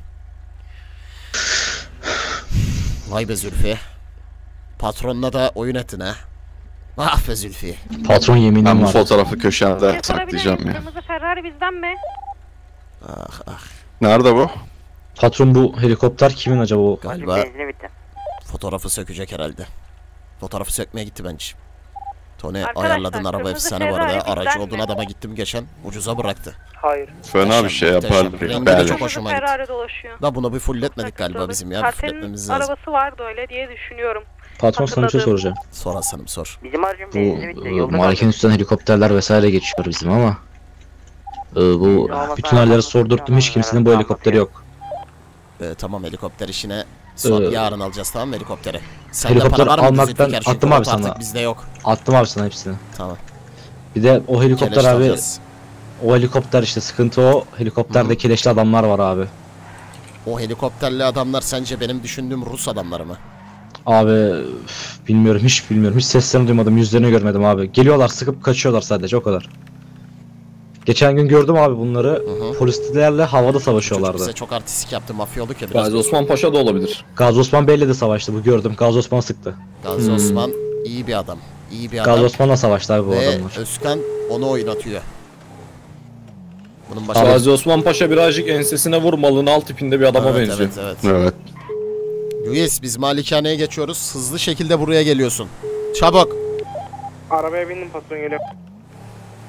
A: Vay be Zülfü. Patronla da oyun ettin ha. Ah be Zülfü.
D: Patron yeminim
B: Ben bu
D: var.
B: fotoğrafı köşemde
F: Bir şey sorabilir
B: saklayacağım
F: miyim?
B: ya.
F: Kırmızı Ferrari bizden mi?
A: Ah ah.
B: Nerede bu?
D: Patron bu helikopter kimin acaba o?
A: Galiba
F: Benzini bitti.
A: fotoğrafı sökecek herhalde. Fotoğrafı sökmeye gitti bence. Tony
F: Arkadaşlar,
A: ayarladığın araba
F: kırmızı
A: efsane bu
F: Ferrari
A: arada. Aracı
F: bizden
A: olduğun
F: mi?
A: adama gittim geçen. Ucuza bıraktı.
G: Hayır.
B: Fena bir şey
A: Muhteşem,
B: yapar.
A: muhteşem. Rengi de
B: Belli.
A: çok
F: Kırmızı
A: hoşuma gitti.
F: Ferrari dolaşıyor.
A: Da bunu bir fulletmedik galiba
F: Takıntılı.
A: bizim ya. Bir
F: Kartelin
A: fulletmemiz lazım.
F: arabası vardı öyle diye düşünüyorum.
D: Patron sana bir şey
F: Hatırladım.
D: soracağım.
A: Sor Hasan'ım sor.
H: Bizim aracın
D: Bu
H: benzini bitti.
D: e,
H: Yolda
D: Malikanın üstünden helikopterler vesaire geçiyor bizim ama e, bu bütün halleri sordurttum hiç kimsenin bu helikopteri yok.
A: Ee, tamam helikopter işine son,
D: Ee,
A: yarın alacağız tamam mı helikopteri? Sende
D: helikopter
A: para var mı
D: almaktan
A: Zülfikar? Çünkü
D: attım
A: o
D: abi
A: artık
D: sana.
A: bizde yok.
D: Attım abi sana hepsini.
A: Tamam.
D: Bir de o helikopter
A: Keleş
D: abi
A: alacağız.
D: o helikopter işte sıkıntı o. Helikopterde keleşli adamlar var abi.
A: O helikopterli adamlar sence benim düşündüğüm Rus adamları mı?
D: Abi üf, bilmiyorum hiç bilmiyorum. Hiç seslerini duymadım, yüzlerini görmedim abi. Geliyorlar sıkıp kaçıyorlar sadece o kadar. Geçen gün gördüm abi bunları.
A: Hı hı.
D: Polislerle havada
A: Çocuk
D: savaşıyorlardı.
A: bize çok artistik yaptı. Mafya olduk ya biraz.
E: Gazi Osman Paşa da olabilir.
D: Gazi Osman Bey'le de savaştı bu gördüm. Gazi Osman sıktı.
A: Gazi
E: Hmm.
A: Osman iyi bir adam. İyi bir adam.
D: Gazi Osman'la savaştı abi bu
A: Ve
D: adamlar.
A: Özkan onu oynatıyor. Bunun başka...
E: Gazi Osman Paşa birazcık ensesine vurmalının alt tipinde bir adama
A: Evet,
E: benziyor.
A: evet, evet.
B: Evet.
A: Luis biz malikaneye geçiyoruz. Hızlı şekilde buraya geliyorsun. Çabuk.
G: Arabaya bindim patron geliyor.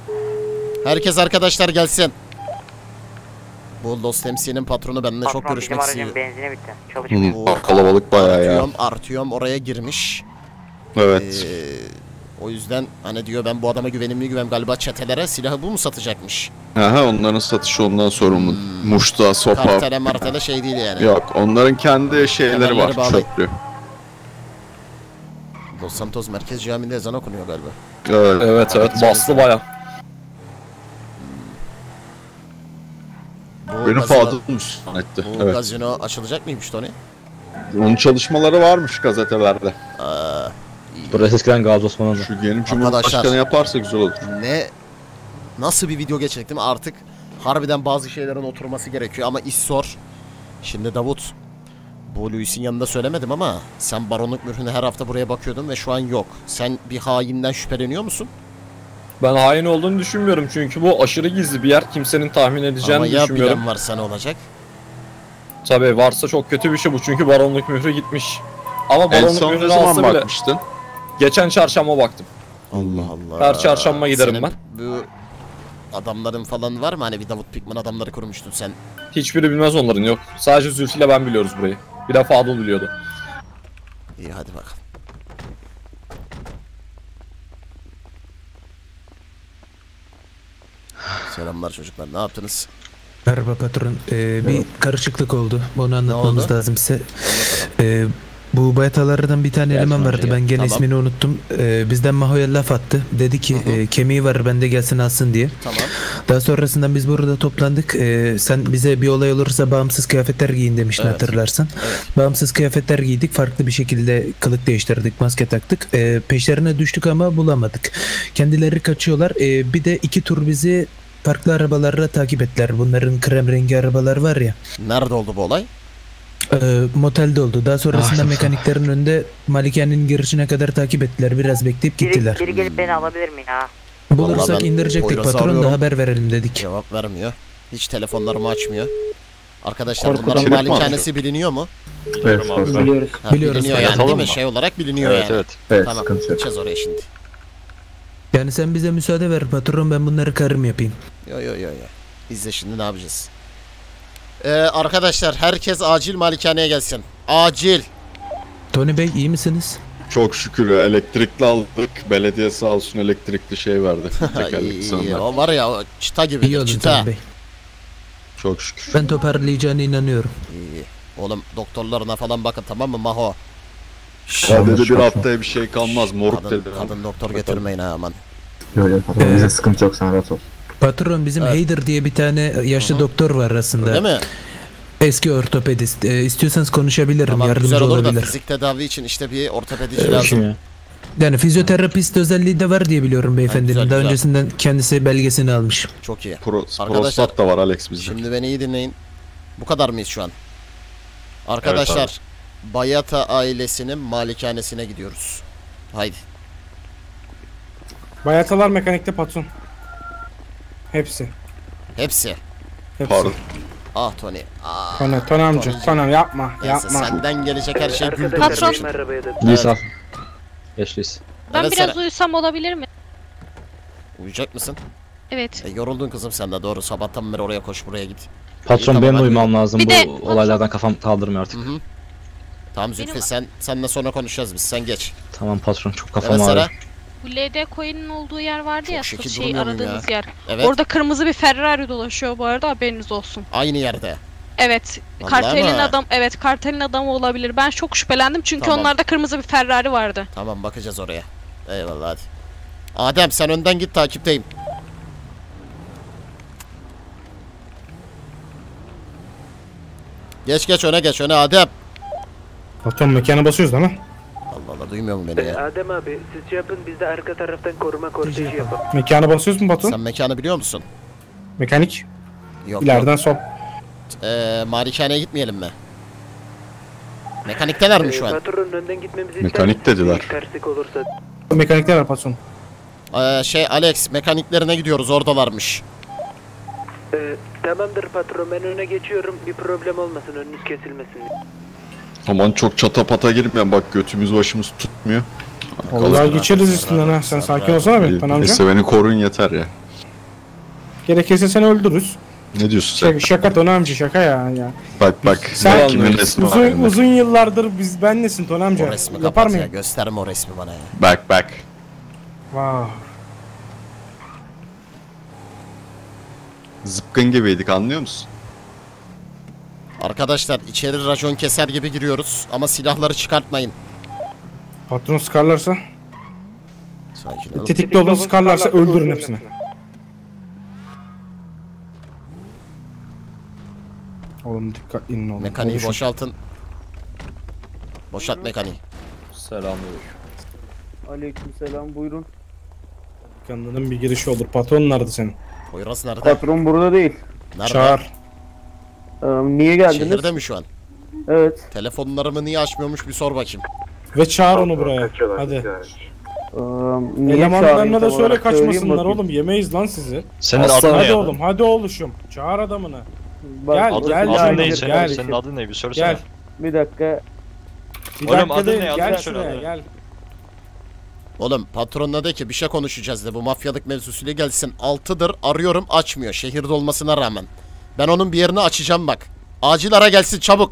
A: Herkes arkadaşlar gelsin. Bu Lost M C'nin patronu benimle çok
H: Patron,
A: görüşmek
H: bizim
A: istiyor.
H: aracın benzini bitti. Çalışmıyor.
A: Bu
B: Hmm, kalabalık bayağı ya.
A: Artyom, Artyom oraya girmiş.
B: Evet.
A: Ee, o yüzden hani diyor ben bu adama güvenimli güven galiba çetelere silahı bu mu satacakmış?
B: Aha, onların satışı ondan sorumlu. Muşta, sopa.
A: Kartele martele şey değil yani.
B: Yok, onların kendi şeyleri
A: Kemerleri
B: var,
A: bağlı.
B: çöplü.
A: Los Santos Merkez Camii'nde ezan okunuyor galiba.
B: Evet.
E: Evet evet bastı baya.
A: Bu
B: Benim
A: gazino,
B: Fadıl Müslüman etti.
A: bu
B: Evet.
A: gazino açılacak mıymış Tony?
B: Onun çalışmaları varmış gazetelerde.
A: Aa,
D: Burası eskiden Gazi Osmanlı'da.
B: Şu yeni
A: Arkadaşlar.
B: Cumhurbaşkanı yaparsa güzel olur.
A: ne nasıl bir video geçecek değil mi? Artık harbiden bazı şeylerin oturması gerekiyor ama iş zor. Şimdi Davut, bu Luis'in yanında söylemedim ama sen baronluk mührüne her hafta buraya bakıyordun ve şu an yok. Sen bir hainden şüpheleniyor musun?
E: Ben hain olduğunu düşünmüyorum çünkü bu aşırı gizli bir yer. Kimsenin tahmin edeceğini
A: Ama ya
E: düşünmüyorum.
A: bilen varsa ne olacak?
E: Tabii varsa çok kötü bir şey bu çünkü baronluk mührü gitmiş. Ama
B: En
E: baronluk
B: son ne
E: mührünü
B: zaman
E: alsa bile
B: bakmıştın?
E: geçen çarşamba baktım.
A: Allah Allah.
E: Her çarşamba giderim
A: Senin
E: ben.
A: Bu adamların falan var mı? Hani bir Davut Pikman adamları kurmuştun sen.
E: Hiçbiri bilmez onların yok. Sadece Zülfü ile ben biliyoruz burayı. Bir de Fadıl biliyordu.
A: İyi hadi bakalım. Selamlar çocuklar. Ne yaptınız?
I: Merhaba patron. Ee, bir karışıklık oldu. Onu anlatmamız
A: oldu?
I: lazım size. Ee, bu bayatalardan bir tane eleman vardı. Ben gene
A: Tamam.
I: ismini unuttum. Ee, bizden Maho'ya laf attı. Dedi ki
A: Hı hı.
I: e, kemiği var bende gelsin alsın diye.
A: Tamam.
I: Daha sonrasında biz burada toplandık. Ee, sen bize bir olay olursa bağımsız kıyafetler giyin demiştin
A: Evet.
I: hatırlarsan.
A: Evet.
I: Bağımsız kıyafetler giydik. Farklı bir şekilde kılık değiştirdik. Maske taktık. Ee, peşlerine düştük ama bulamadık. Kendileri kaçıyorlar. Ee, bir de iki tur bizi farklı arabalarla takip ettiler. Bunların krem rengi arabalar var ya.
A: Nerede oldu bu olay?
I: Ee, motelde oldu. Daha sonrasında
D: Ah,
I: mekaniklerin önünde malikanenin girişine kadar takip ettiler. Biraz bekleyip gittiler.
H: Biri, biri gelip beni alabilir mi ya?
I: Bulursak
A: Vallahi ben
I: indirecektik
A: Poyraz'ı
I: patron da
A: arıyorum.
I: haber verelim dedik.
A: Cevap vermiyor. Hiç telefonlarımı açmıyor. Arkadaşlar
G: Korkudan
A: bunların
B: trip mi
A: malikanesi biliniyor mu?
C: Evet,
G: Biliyoruz.
A: Ha,
I: Biliyoruz.
A: biliniyor yani
C: Yatalım
A: değil mi?
C: mı?
A: Şey olarak biliniyor yani.
C: evet. Evet,
A: Tamam.
C: sıkıntı yok.
A: Gideceğiz oraya şimdi.
I: Yani sen bize müsaade ver patron, ben bunları karım yapayım.
A: Yo yo yo yo. İzle şimdi ne yapacağız. Ee, arkadaşlar herkes acil malikaneye gelsin. Acil.
I: Tony Bey iyi misiniz?
B: Çok şükür elektrikli aldık. Belediye sağ olsun elektrikli şey verdi.
A: iyi,
B: Tekerlekli
A: iyi.
B: sanırım.
A: O var ya o çıta gibi.
I: İyi olun
A: çıta.
I: Tony Bey.
B: Çok şükür.
I: Ben toparlayacağına inanıyorum.
A: İyi. Oğlum doktorlarına falan bakın tamam mı Maho?
B: Sadece bir haftaya bir şey kalmaz. Moruk
A: Kadın,
B: dedi.
A: kadın doktor götürmeyin ha aman.
J: Yok yok patron, bize sıkıntı yok, sen rahat ol.
I: Patron bizim
A: Evet.
I: Hayder diye bir tane yaşlı
A: Hı hı.
I: doktor var aslında.
A: Değil mi?
I: Eski ortopedist. Ee, istiyorsanız konuşabilirim,
A: Tamam
I: yardımcı
A: güzel olur da
I: olabilir.
A: fizik tedavi için işte bir ortopedici
D: Öyle
A: lazım.
D: kim ya?
I: Yani fizyoterapist özelliği de var diye biliyorum beyefendinin.
A: güzel,
I: Daha
A: güzel.
I: öncesinden kendisi belgesini almış.
A: Çok iyi.
B: Pro,
A: Arkadaşlar,
B: prostat da var Alex bizde.
A: Şimdi beni iyi dinleyin. Bu kadar mıyız şu an? Arkadaşlar Bayata ailesinin malikanesine gidiyoruz. Haydi.
G: Bayatalar mekanikte patron. Hepsi.
A: Hepsi.
G: Hepsi.
B: Pardon.
A: Ah Tony. Ah.
G: Tony, Tony amca,
A: Tony'cim.
G: Tony yapma,
A: Neyse
G: yapma.
A: senden gelecek her şey güldür.
F: Patron.
D: Luis al. Geç Luis.
F: Ben
A: Evet,
F: biraz
A: Sera.
F: uyusam olabilir mi?
A: Uyuyacak mısın?
F: Evet.
A: E, yoruldun kızım sen de doğru. Sabahtan beri oraya koş buraya git.
D: Patron
A: tamam,
D: benim de
A: hadi.
D: uyumam lazım.
F: Bir
D: Bu
F: de patron-
D: olaylardan kafam kaldırmıyor artık.
A: Hı hı. Tamam Zülfü
F: Benim-
A: sen senle sonra konuşacağız biz. Sen geç.
D: Tamam patron çok kafam
A: Evet Sera.
D: ağrıyor.
F: Bu L D coin'in olduğu yer vardı
A: Çok
F: ya,
A: şekil
F: şey
A: durmuyor muyum
F: aradığınız yer.
A: Evet.
F: Orada kırmızı bir Ferrari dolaşıyor bu arada, haberiniz olsun.
A: Aynı yerde.
F: Evet.
A: Vallahi
F: Kartelin
A: mi?
F: adam evet kartelin adamı olabilir. Ben çok şüphelendim çünkü
A: Tamam.
F: onlarda kırmızı bir Ferrari vardı.
A: Tamam bakacağız oraya. Eyvallah hadi. Adem sen önden git takipteyim. Geç geç öne geç öne Adem.
G: Patron mekana basıyoruz değil mi?
A: Allah Allah duymuyor mu beni ya?
K: Adem abi siz yapın, biz de arka taraftan koruma korteji yapalım.
G: Mekana basıyoruz mu patron?
A: Sen mekanı biliyor musun?
G: Mekanik.
A: Yok
G: İleriden
A: yok.
G: sol.
A: Ee, malikaneye gitmeyelim mi? Mekanikteler mi
K: Ee,
A: şu an?
K: patronun önden gitmemizi
B: Mekanik
K: ister misiniz?
B: dediler.
K: Bir terslik olursa.
G: Mekanikler var patron.
A: Ee, şey Alex mekaniklerine gidiyoruz oradalarmış.
K: Ee, tamamdır patron, ben öne geçiyorum, bir problem olmasın, önünüz kesilmesin diye.
B: Aman çok çatapata girmeyen, bak götümüz başımız tutmuyor.
G: Vallahi geçeriz üstünden ha. Sen sakin olsana be Tony amca.
B: Neyse beni koruyun yeter ya.
G: Gerekirse seni öldürürüz.
B: Ne diyorsun sen?
G: Şaka, şaka Tony amca şaka ya. ya.
B: Bak bak.
G: Sen
B: kimin resmi var
G: uzun,
B: elimde?
G: uzun yıllardır biz ben nesin Tony amca?
A: O resmi
G: Yapar
A: kapat ya.
G: mıyım?
A: Gösterme o resmi bana ya.
B: Bak bak.
G: Wow.
B: Zıpkın gibiydik, anlıyor musun?
A: Arkadaşlar içeri racon keser gibi giriyoruz ama silahları çıkartmayın.
G: Patron sıkarlarsa?
A: Sakin olun.
G: Tetikli olun sıkarlarsa öldürün hepsini. Oğlum dikkatli inin oğlum.
A: Mekaniği
G: Oluşun.
A: boşaltın. Boşalt mekaniği.
E: Selamünaleyküm.
K: Aleykümselam buyurun.
G: Kendinin bir girişi olur. Patron nerede senin?
A: Poyraz nerede?
K: Patron burada değil.
A: Nerede?
G: Çağır.
K: Ee, niye geldiniz?
A: Şehirde mi şu an?
K: Evet.
A: Telefonlarımı niye açmıyormuş bir sor bakayım.
G: Ve çağır onu buraya. Hadi.
K: Ee, niye
G: Elemanlarına
K: çağırayım
G: da
K: tam
G: söyle
K: olarak? Söyleyeyim
G: kaçmasınlar
K: bakayım.
G: oğlum. Yemeyiz lan sizi.
D: Senin
E: Aslan
D: adın ne
G: Hadi
D: ya?
G: oğlum. Hadi oğluşum. Çağır adamını.
K: Bak,
G: Gel
K: adın-
G: gel
K: adın
G: gel.
K: ne
G: Gel.
K: senin?
G: Gel.
K: Senin
D: adın ne? Bir söylesene.
G: Gel.
K: Bir dakika.
G: Bir
D: Oğlum,
G: dakika
D: adın
G: değil.
D: ne?
G: Gel
D: Adını söyle
G: şuraya
D: adını.
G: gel.
A: Oğlum patronla de ki bir şey konuşacağız de bu mafyalık mevzusuyla gelsin. Altıdır arıyorum açmıyor şehirde olmasına rağmen. Ben onun bir yerini açacağım bak. Acil ara gelsin çabuk.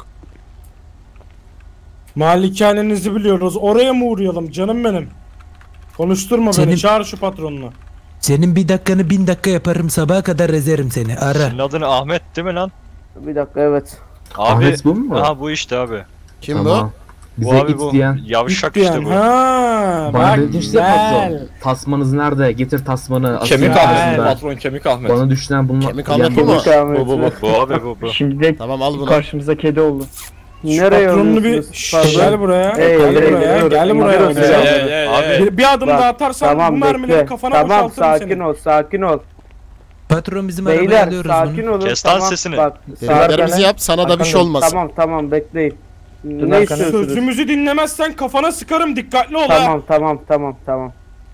G: Malikanenizi biliyoruz. Oraya mı uğrayalım canım benim? Konuşturma
I: Senin-
G: beni. Çağır şu patronunu.
I: Senin bir dakikanı bin dakika yaparım, sabaha kadar ezerim seni. Ara.
L: Senin adın Ahmet değil mi lan?
K: Bir dakika evet.
L: Abi,
J: Ahmet bu mu?
L: aha bu işte abi.
A: Kim
J: Tamam.
L: Bu
J: Bize
L: abi
J: it
L: bu.
J: diyen.
L: Yavşak
G: Diyen,
L: işte bu.
G: Ha,
J: Bana
G: bak
J: dedi işte
G: güzel.
J: patron. Tasmanız nerede? Getir tasmanı.
E: Kemik
J: Asıl
E: Ahmet
J: arasında.
E: patron Kemik Ahmet.
J: Bana düşen bunlar.
A: Kemik Ahmet bu mu?
K: Kemik Ahmet.
L: Bu bu bu. Bu abi bu bu.
K: Şimdi de
A: Tamam al bunu.
K: karşımıza kedi oldu.
G: Şu
K: Nereye
G: patronunu bir
K: alıyorsunuz?
G: Şşş,
K: Pardon.
G: gel buraya.
K: Hey,
G: gel
K: hey,
G: buraya.
K: hey,
G: Gel
K: hey,
G: buraya.
K: hey,
G: Gel.
K: hey,
E: hey, hey,
L: Abi
E: hey.
G: Bir, bir adım
K: Bak,
G: daha atarsan
K: tamam,
G: bu mermileri
K: bekle.
G: kafana
K: Tamam
G: boşaltırım
K: sakin
G: senin.
K: ol sakin ol.
I: Patron bizim arabaya
K: Beyler
I: alıyoruz
K: sakin
I: bunu.
K: olun.
L: Kes lan
K: tamam,
L: sesini.
K: Bak,
A: Dediklerimizi
K: sakin-
A: yap sana da bir şey olmasın.
K: Tamam tamam bekleyin. Ne
G: Bak,
K: istiyorsunuz?
G: sözümüzü dinlemezsen kafana sıkarım dikkatli ol ha.
K: Tamam tamam tamam tamam.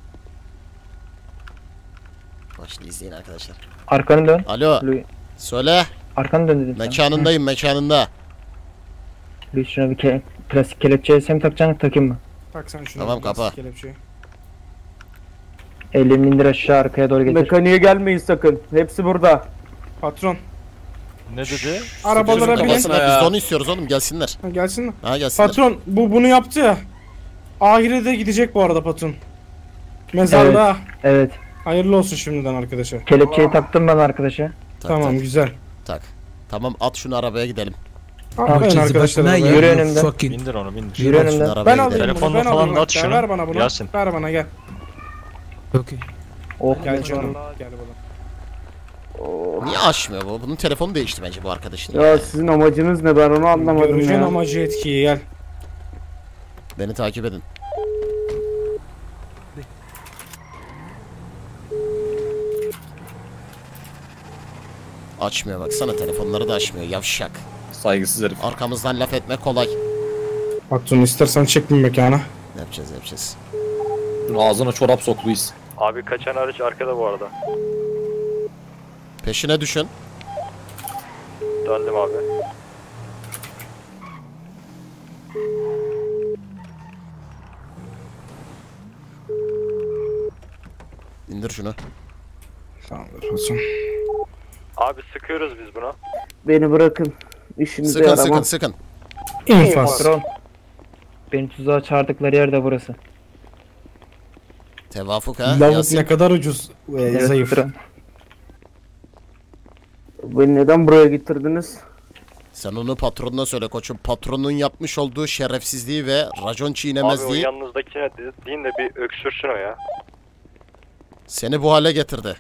A: Bak şimdi izleyin arkadaşlar.
K: Arkanı dön.
A: Alo. Söyle.
K: Arkanı dön dedim.
A: Mekanındayım mekanında.
K: Bir şuna bir ke plastik kelepçeye sen mi takacaksın takayım mı?
G: Tak sen şunu.
A: Tamam, kapa.
G: kelepçeyi.
K: Ellerini indir aşağı arkaya doğru getir. Mekaniğe gelmeyin sakın. Hepsi burada.
G: Patron.
L: Ne dedi?
G: Arabalara
A: Kafasına,
G: binin.
A: kafasına,
E: ya.
A: Biz de onu istiyoruz oğlum gelsinler.
G: Ha, gelsin mi?
A: Ha gelsinler.
G: Patron bu bunu yaptı ya. Ahire gidecek bu arada patron. Mezarlığa.
K: Evet.
G: Hayırlı olsun şimdiden arkadaşa.
K: Kelepçeyi taktım ben arkadaşa.
A: Tak,
G: Tamam
A: tak,
G: güzel.
A: tak. Tamam at şunu arabaya gidelim.
G: Aferin
I: Herkesi
G: arkadaşlar.
I: bakına
G: arabaya.
K: Yürü
I: yürü
K: önümden.
I: fucking.
L: Bindir onu bindir.
K: Yürü
A: At şunu
K: önümden.
A: arabaya
G: Ben
A: gidelim.
G: alayım bunu.
L: Telefonunu
G: Ben
L: falan
G: alayım
L: da
G: bunu.
L: at
G: Gel,
L: şunu.
G: ver bana bunu.
L: Yasin.
G: Ver bana gel.
I: Okey.
K: Oh,
G: Gel canım. Gel bana.
A: Niye açmıyor bu? Bunun telefonu değişti bence bu arkadaşın.
K: Ya sizin amacınız ne ben onu anlamadım
G: Göreceksin
K: ya.
G: amacı etkiyi gel.
A: Beni takip edin. Açmıyor baksana telefonları da açmıyor yavşak.
E: Saygısız herif.
A: Arkamızdan laf etme kolay.
G: Patron istersen çek bir mekana.
A: Ne yapacağız ne yapacağız.
E: Ağzına çorap sokluyuz.
L: Abi kaçan araç arkada bu arada.
A: Peşine düşün.
L: Döndüm abi.
A: İndir şunu.
G: Tamamdır patron.
L: Abi sıkıyoruz biz buna.
K: Beni bırakın. İşinize
A: Sıkın
K: yaramam.
A: sıkın sıkın.
G: İnfaz.
K: Patron. Beni tuzağa çağırdıkları yer de burası.
A: Tevafuk ha.
G: Lavuk
A: Yasin.
G: ne kadar ucuz. Ee,
K: Evet,
G: zayıf.
K: patron. Beni neden buraya getirdiniz?
A: Sen onu patronuna söyle koçum. Patronun yapmış olduğu şerefsizliği ve racon
L: Abi o
A: çiğnemezliği
L: yanınızdakine de- deyin de bir öksürsün o ya.
A: seni bu hale getirdi.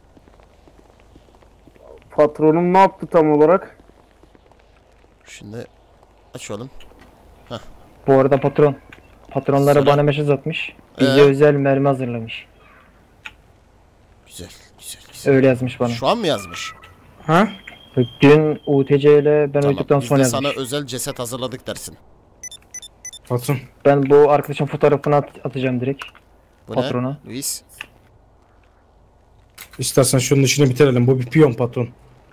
K: Patronum ne yaptı tam olarak?
A: Şimdi aç oğlum.
K: Bu arada patron. Patronlara
A: Söyle.
K: bana mesaj atmış. Bize
A: Ee?
K: özel mermi hazırlamış.
A: Güzel güzel güzel.
K: Öyle yazmış bana.
A: Şu an mı yazmış?
G: Ha?
K: Dün U T C ile ben
A: Tamam.
K: uyuduktan
A: Biz
K: sonra
A: de
K: yazmış.
A: sana özel ceset hazırladık dersin.
G: Patron.
K: Ben bu arkadaşın fotoğrafını at- atacağım direkt.
A: Bu
K: Patrona.
A: ne? Luis.
G: İstersen şunun işini bitirelim. Bu bir piyon patron.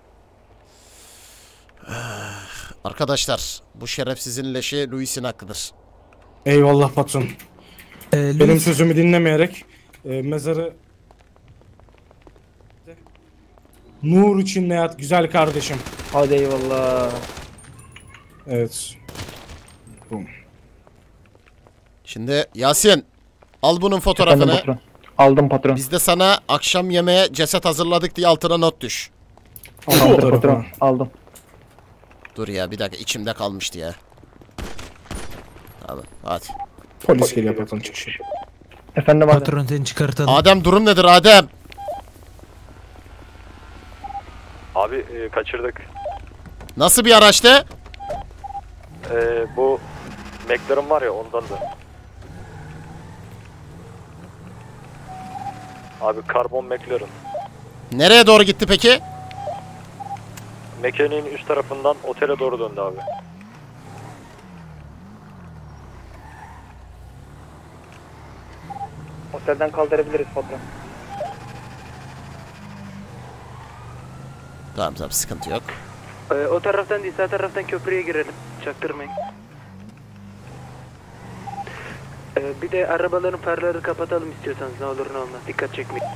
A: Arkadaşlar bu şerefsizin leşi Luis'in hakkıdır.
G: Eyvallah patron.
I: Ee,
G: Benim
I: Luis,
G: sözümü dinlemeyerek e, mezarı Nur içinde yat güzel kardeşim.
K: Hadi eyvallah.
G: Evet. Bum.
A: Şimdi Yasin al bunun fotoğrafını.
K: Efendim patron. Aldım patron.
A: Biz de sana akşam yemeğe ceset hazırladık diye altına not düş.
K: Aldım patron. Aldım.
A: Dur ya bir dakika içimde kalmıştı ya. Tamam hadi.
G: Polis geliyor patron çıkışı.
K: Efendim abi.
I: Patron seni çıkartalım.
A: Adem durum nedir Adem?
L: Abi e, kaçırdık.
A: Nasıl bir araçtı?
L: E, bu McLaren var ya ondan da. Abi karbon McLaren.
A: Nereye doğru gitti peki?
L: Mekaniğin üst tarafından otele doğru döndü abi.
K: Otelden kaldırabiliriz patron.
A: Tamam tamam sıkıntı yok.
K: Ee, o taraftan değil sağ taraftan köprüye girelim. Çaktırmayın. Ee, bir de arabaların farları kapatalım istiyorsanız ne olur ne olmaz. Dikkat çekmeyin.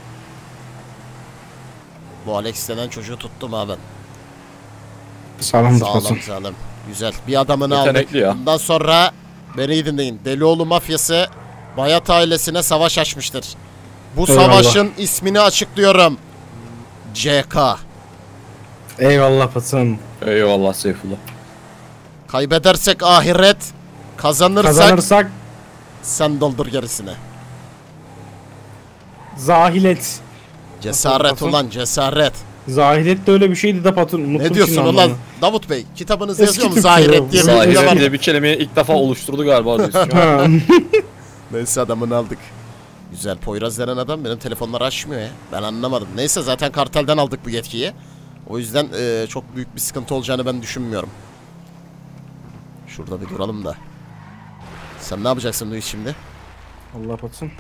A: Bu Alex denen çocuğu tuttum ha ben.
G: Sağlam
A: Sağlam
G: patron.
A: sağlam. Güzel. Bir adamını aldık.
E: Yetenekli ya.
A: Bundan sonra beni iyi dinleyin. Delioğlu mafyası Bayat ailesine savaş açmıştır. Bu
G: Eyvallah.
A: savaşın ismini açıklıyorum. C K.
G: Eyvallah patron.
E: Eyvallah Seyfullah.
A: Kaybedersek ahiret, kazanırsak,
G: Kazanırsak
A: sen doldur gerisini.
G: zahilet.
A: Cesaret
G: Patron.
A: ulan cesaret.
G: Zahilet de öyle bir şeydi de patron. Unuttum
A: Ne diyorsun
G: şimdi
A: ulan?
G: anlamını.
A: Davut Bey kitabınızda
G: Eski
A: yazıyor mu
G: Türkçe
A: zahiret
G: ya.
A: diye bir cümle var.
E: Zahiret diye bir kelimeyi ilk defa oluşturdu galiba diyorsun.
G: Ha.
A: Neyse adamını aldık. Güzel. Poyraz denen adam benim telefonları açmıyor ya. Ben anlamadım. Neyse zaten kartelden aldık bu yetkiyi. O yüzden e, çok büyük bir sıkıntı olacağını ben düşünmüyorum. Şurada bir duralım da. Sen ne yapacaksın Luis şimdi?
G: Allah patron.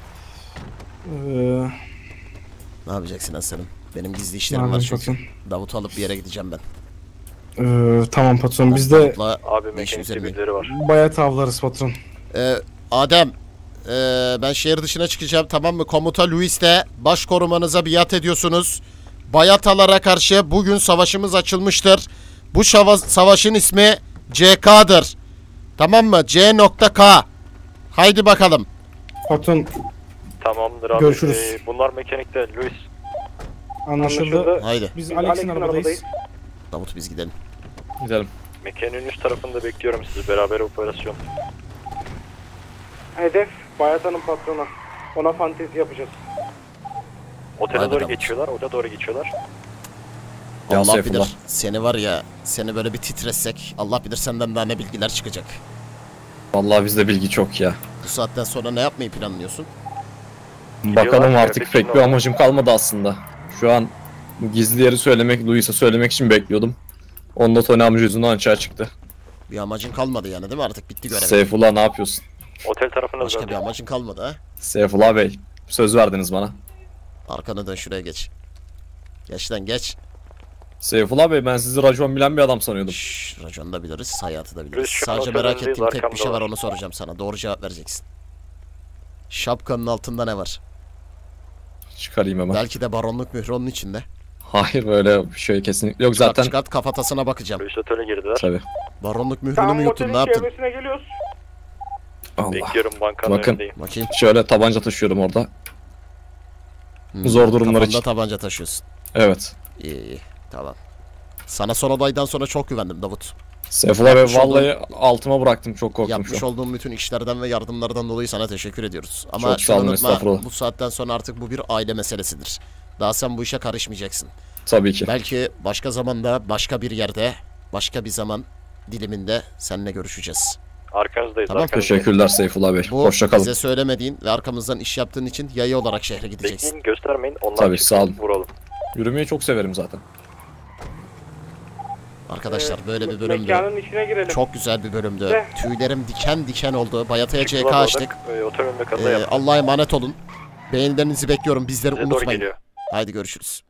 G: Ee,
A: Ne yapacaksın Aslanım? Benim gizli
G: ne
A: işlerim var
G: yapayım
A: çünkü.
G: patron?
A: Davut'u alıp bir yere gideceğim ben.
G: Ee, tamam patron biz de
A: Davut'la
L: Abi
A: işin
L: mekanik
A: üzerindeyim.
L: birileri var.
G: bayat avlarız patron.
A: Ee, Adem, ee, ben şehir dışına çıkacağım tamam mı? Komuta Luis'le baş korumanıza biat ediyorsunuz. Bayatalara karşı bugün savaşımız açılmıştır. Bu şava- savaşın ismi C K'dır. Tamam mı? C K. Haydi bakalım.
G: Patron
L: Tamamdır abi.
G: Görüşürüz.
L: Ee, bunlar mekanikte Luis.
G: anlaşıldı.
A: Haydi.
G: Biz Alex'in arabadayız.
A: Davut biz gidelim.
E: Gidelim.
L: Mekaniğin üst tarafında bekliyorum sizi beraber operasyon.
G: Hedef Bayat Hanım patronu. Ona fantezi yapacağız.
L: Otele
A: Haydi
L: doğru
A: Davut.
L: geçiyorlar, otele doğru geçiyorlar.
E: Ya
A: Allah
E: Seyfullah.
A: bilir. Seni var ya, seni böyle bir titretsek Allah bilir senden daha ne bilgiler çıkacak.
E: Vallahi bizde bilgi çok ya.
A: Bu saatten sonra ne yapmayı planlıyorsun?
E: Bakalım
L: Gidiyorlar,
E: artık
L: kıyafet
E: pek bir
L: içinde
E: amacım kalmadı aslında. Şu an gizli yeri söylemek, Luis'e söylemek için bekliyordum. Onda Tony amca yüzünden açığa çıktı.
A: Bir amacın kalmadı yani değil mi? Artık bitti görev.
E: Seyfullah ne yapıyorsun?
L: Otel tarafına
A: Başka
L: döndü.
A: bir amacın kalmadı ha?
E: Seyfullah Bey, söz verdiniz bana.
A: Arkanı dön şuraya geç. Geç lan geç.
E: Seyfullah Bey ben sizi racon bilen bir adam sanıyordum.
A: Şşş, raconu da biliriz, hayatı da biliriz.
L: Biz şu an
A: Sadece
L: otelin
A: merak
L: değil,
A: ettiğim tek bir
L: arkamda
A: şey var
L: var.
A: onu soracağım sana. Doğru cevap vereceksin. Şapkanın altında ne var?
E: Çıkarayım hemen.
A: Belki de baronluk mührü onun içinde.
E: Hayır böyle bir şey kesinlikle yok
A: Çıkart
E: zaten.
A: çıkart kafatasına bakacağım.
L: Luis otele girdiler.
E: Tabii.
A: Baronluk mührünü mü yuttun ne yaptın?
G: geliyoruz.
E: Allah.
L: Bekliyorum bankanın
E: Bakın.
L: önündeyim.
A: Bakayım.
E: Şöyle tabanca taşıyorum orada.
A: Hmm,
E: Zor durumlar
A: kafanda
E: için.
A: tabanca taşıyorsun.
E: Evet.
A: İyi iyi tamam. Sana son olaydan sonra çok güvendim Davut.
E: Seyfullah Bey
A: Yapmış
E: vallahi altıma bıraktım çok korktum
A: Yapmış
E: şu an.
A: olduğum bütün işlerden ve yardımlardan dolayı sana teşekkür ediyoruz. Ama
E: Çok sağ
A: şunu
E: olun,
A: unutma,
E: estağfurullah.
A: bu saatten sonra artık bu bir aile meselesidir. Daha sen bu işe karışmayacaksın.
E: Tabii ki.
A: Belki başka zamanda, başka bir yerde, başka bir zaman diliminde seninle görüşeceğiz.
L: Arkanızdayız.
A: Tamam,
L: arkanızdayız.
E: Teşekkürler Seyfullah Bey.
A: Bu
E: Hoşça kalın.
A: bize söylemediğin ve arkamızdan iş yaptığın için yayı olarak şehre gideceksin.
L: Bekleyin göstermeyin. Onlar
E: Tabii,
L: çıksın,
E: sağ olun.
L: Vuralım.
E: Yürümeyi çok severim zaten.
A: Arkadaşlar böyle bir bölümdü.
G: içine girelim.
A: Çok güzel bir bölümdü.
G: De.
A: Tüylerim diken diken oldu. Bayataya C K
L: Çıktılar
A: açtık.
L: oradan, e, Otel önünde kaza
A: Ee,
L: yaptı.
A: Allah'a emanet olun. Beğenilerinizi bekliyorum. Bizleri
L: Size doğru
A: unutmayın.
L: geliyor.
A: Haydi görüşürüz.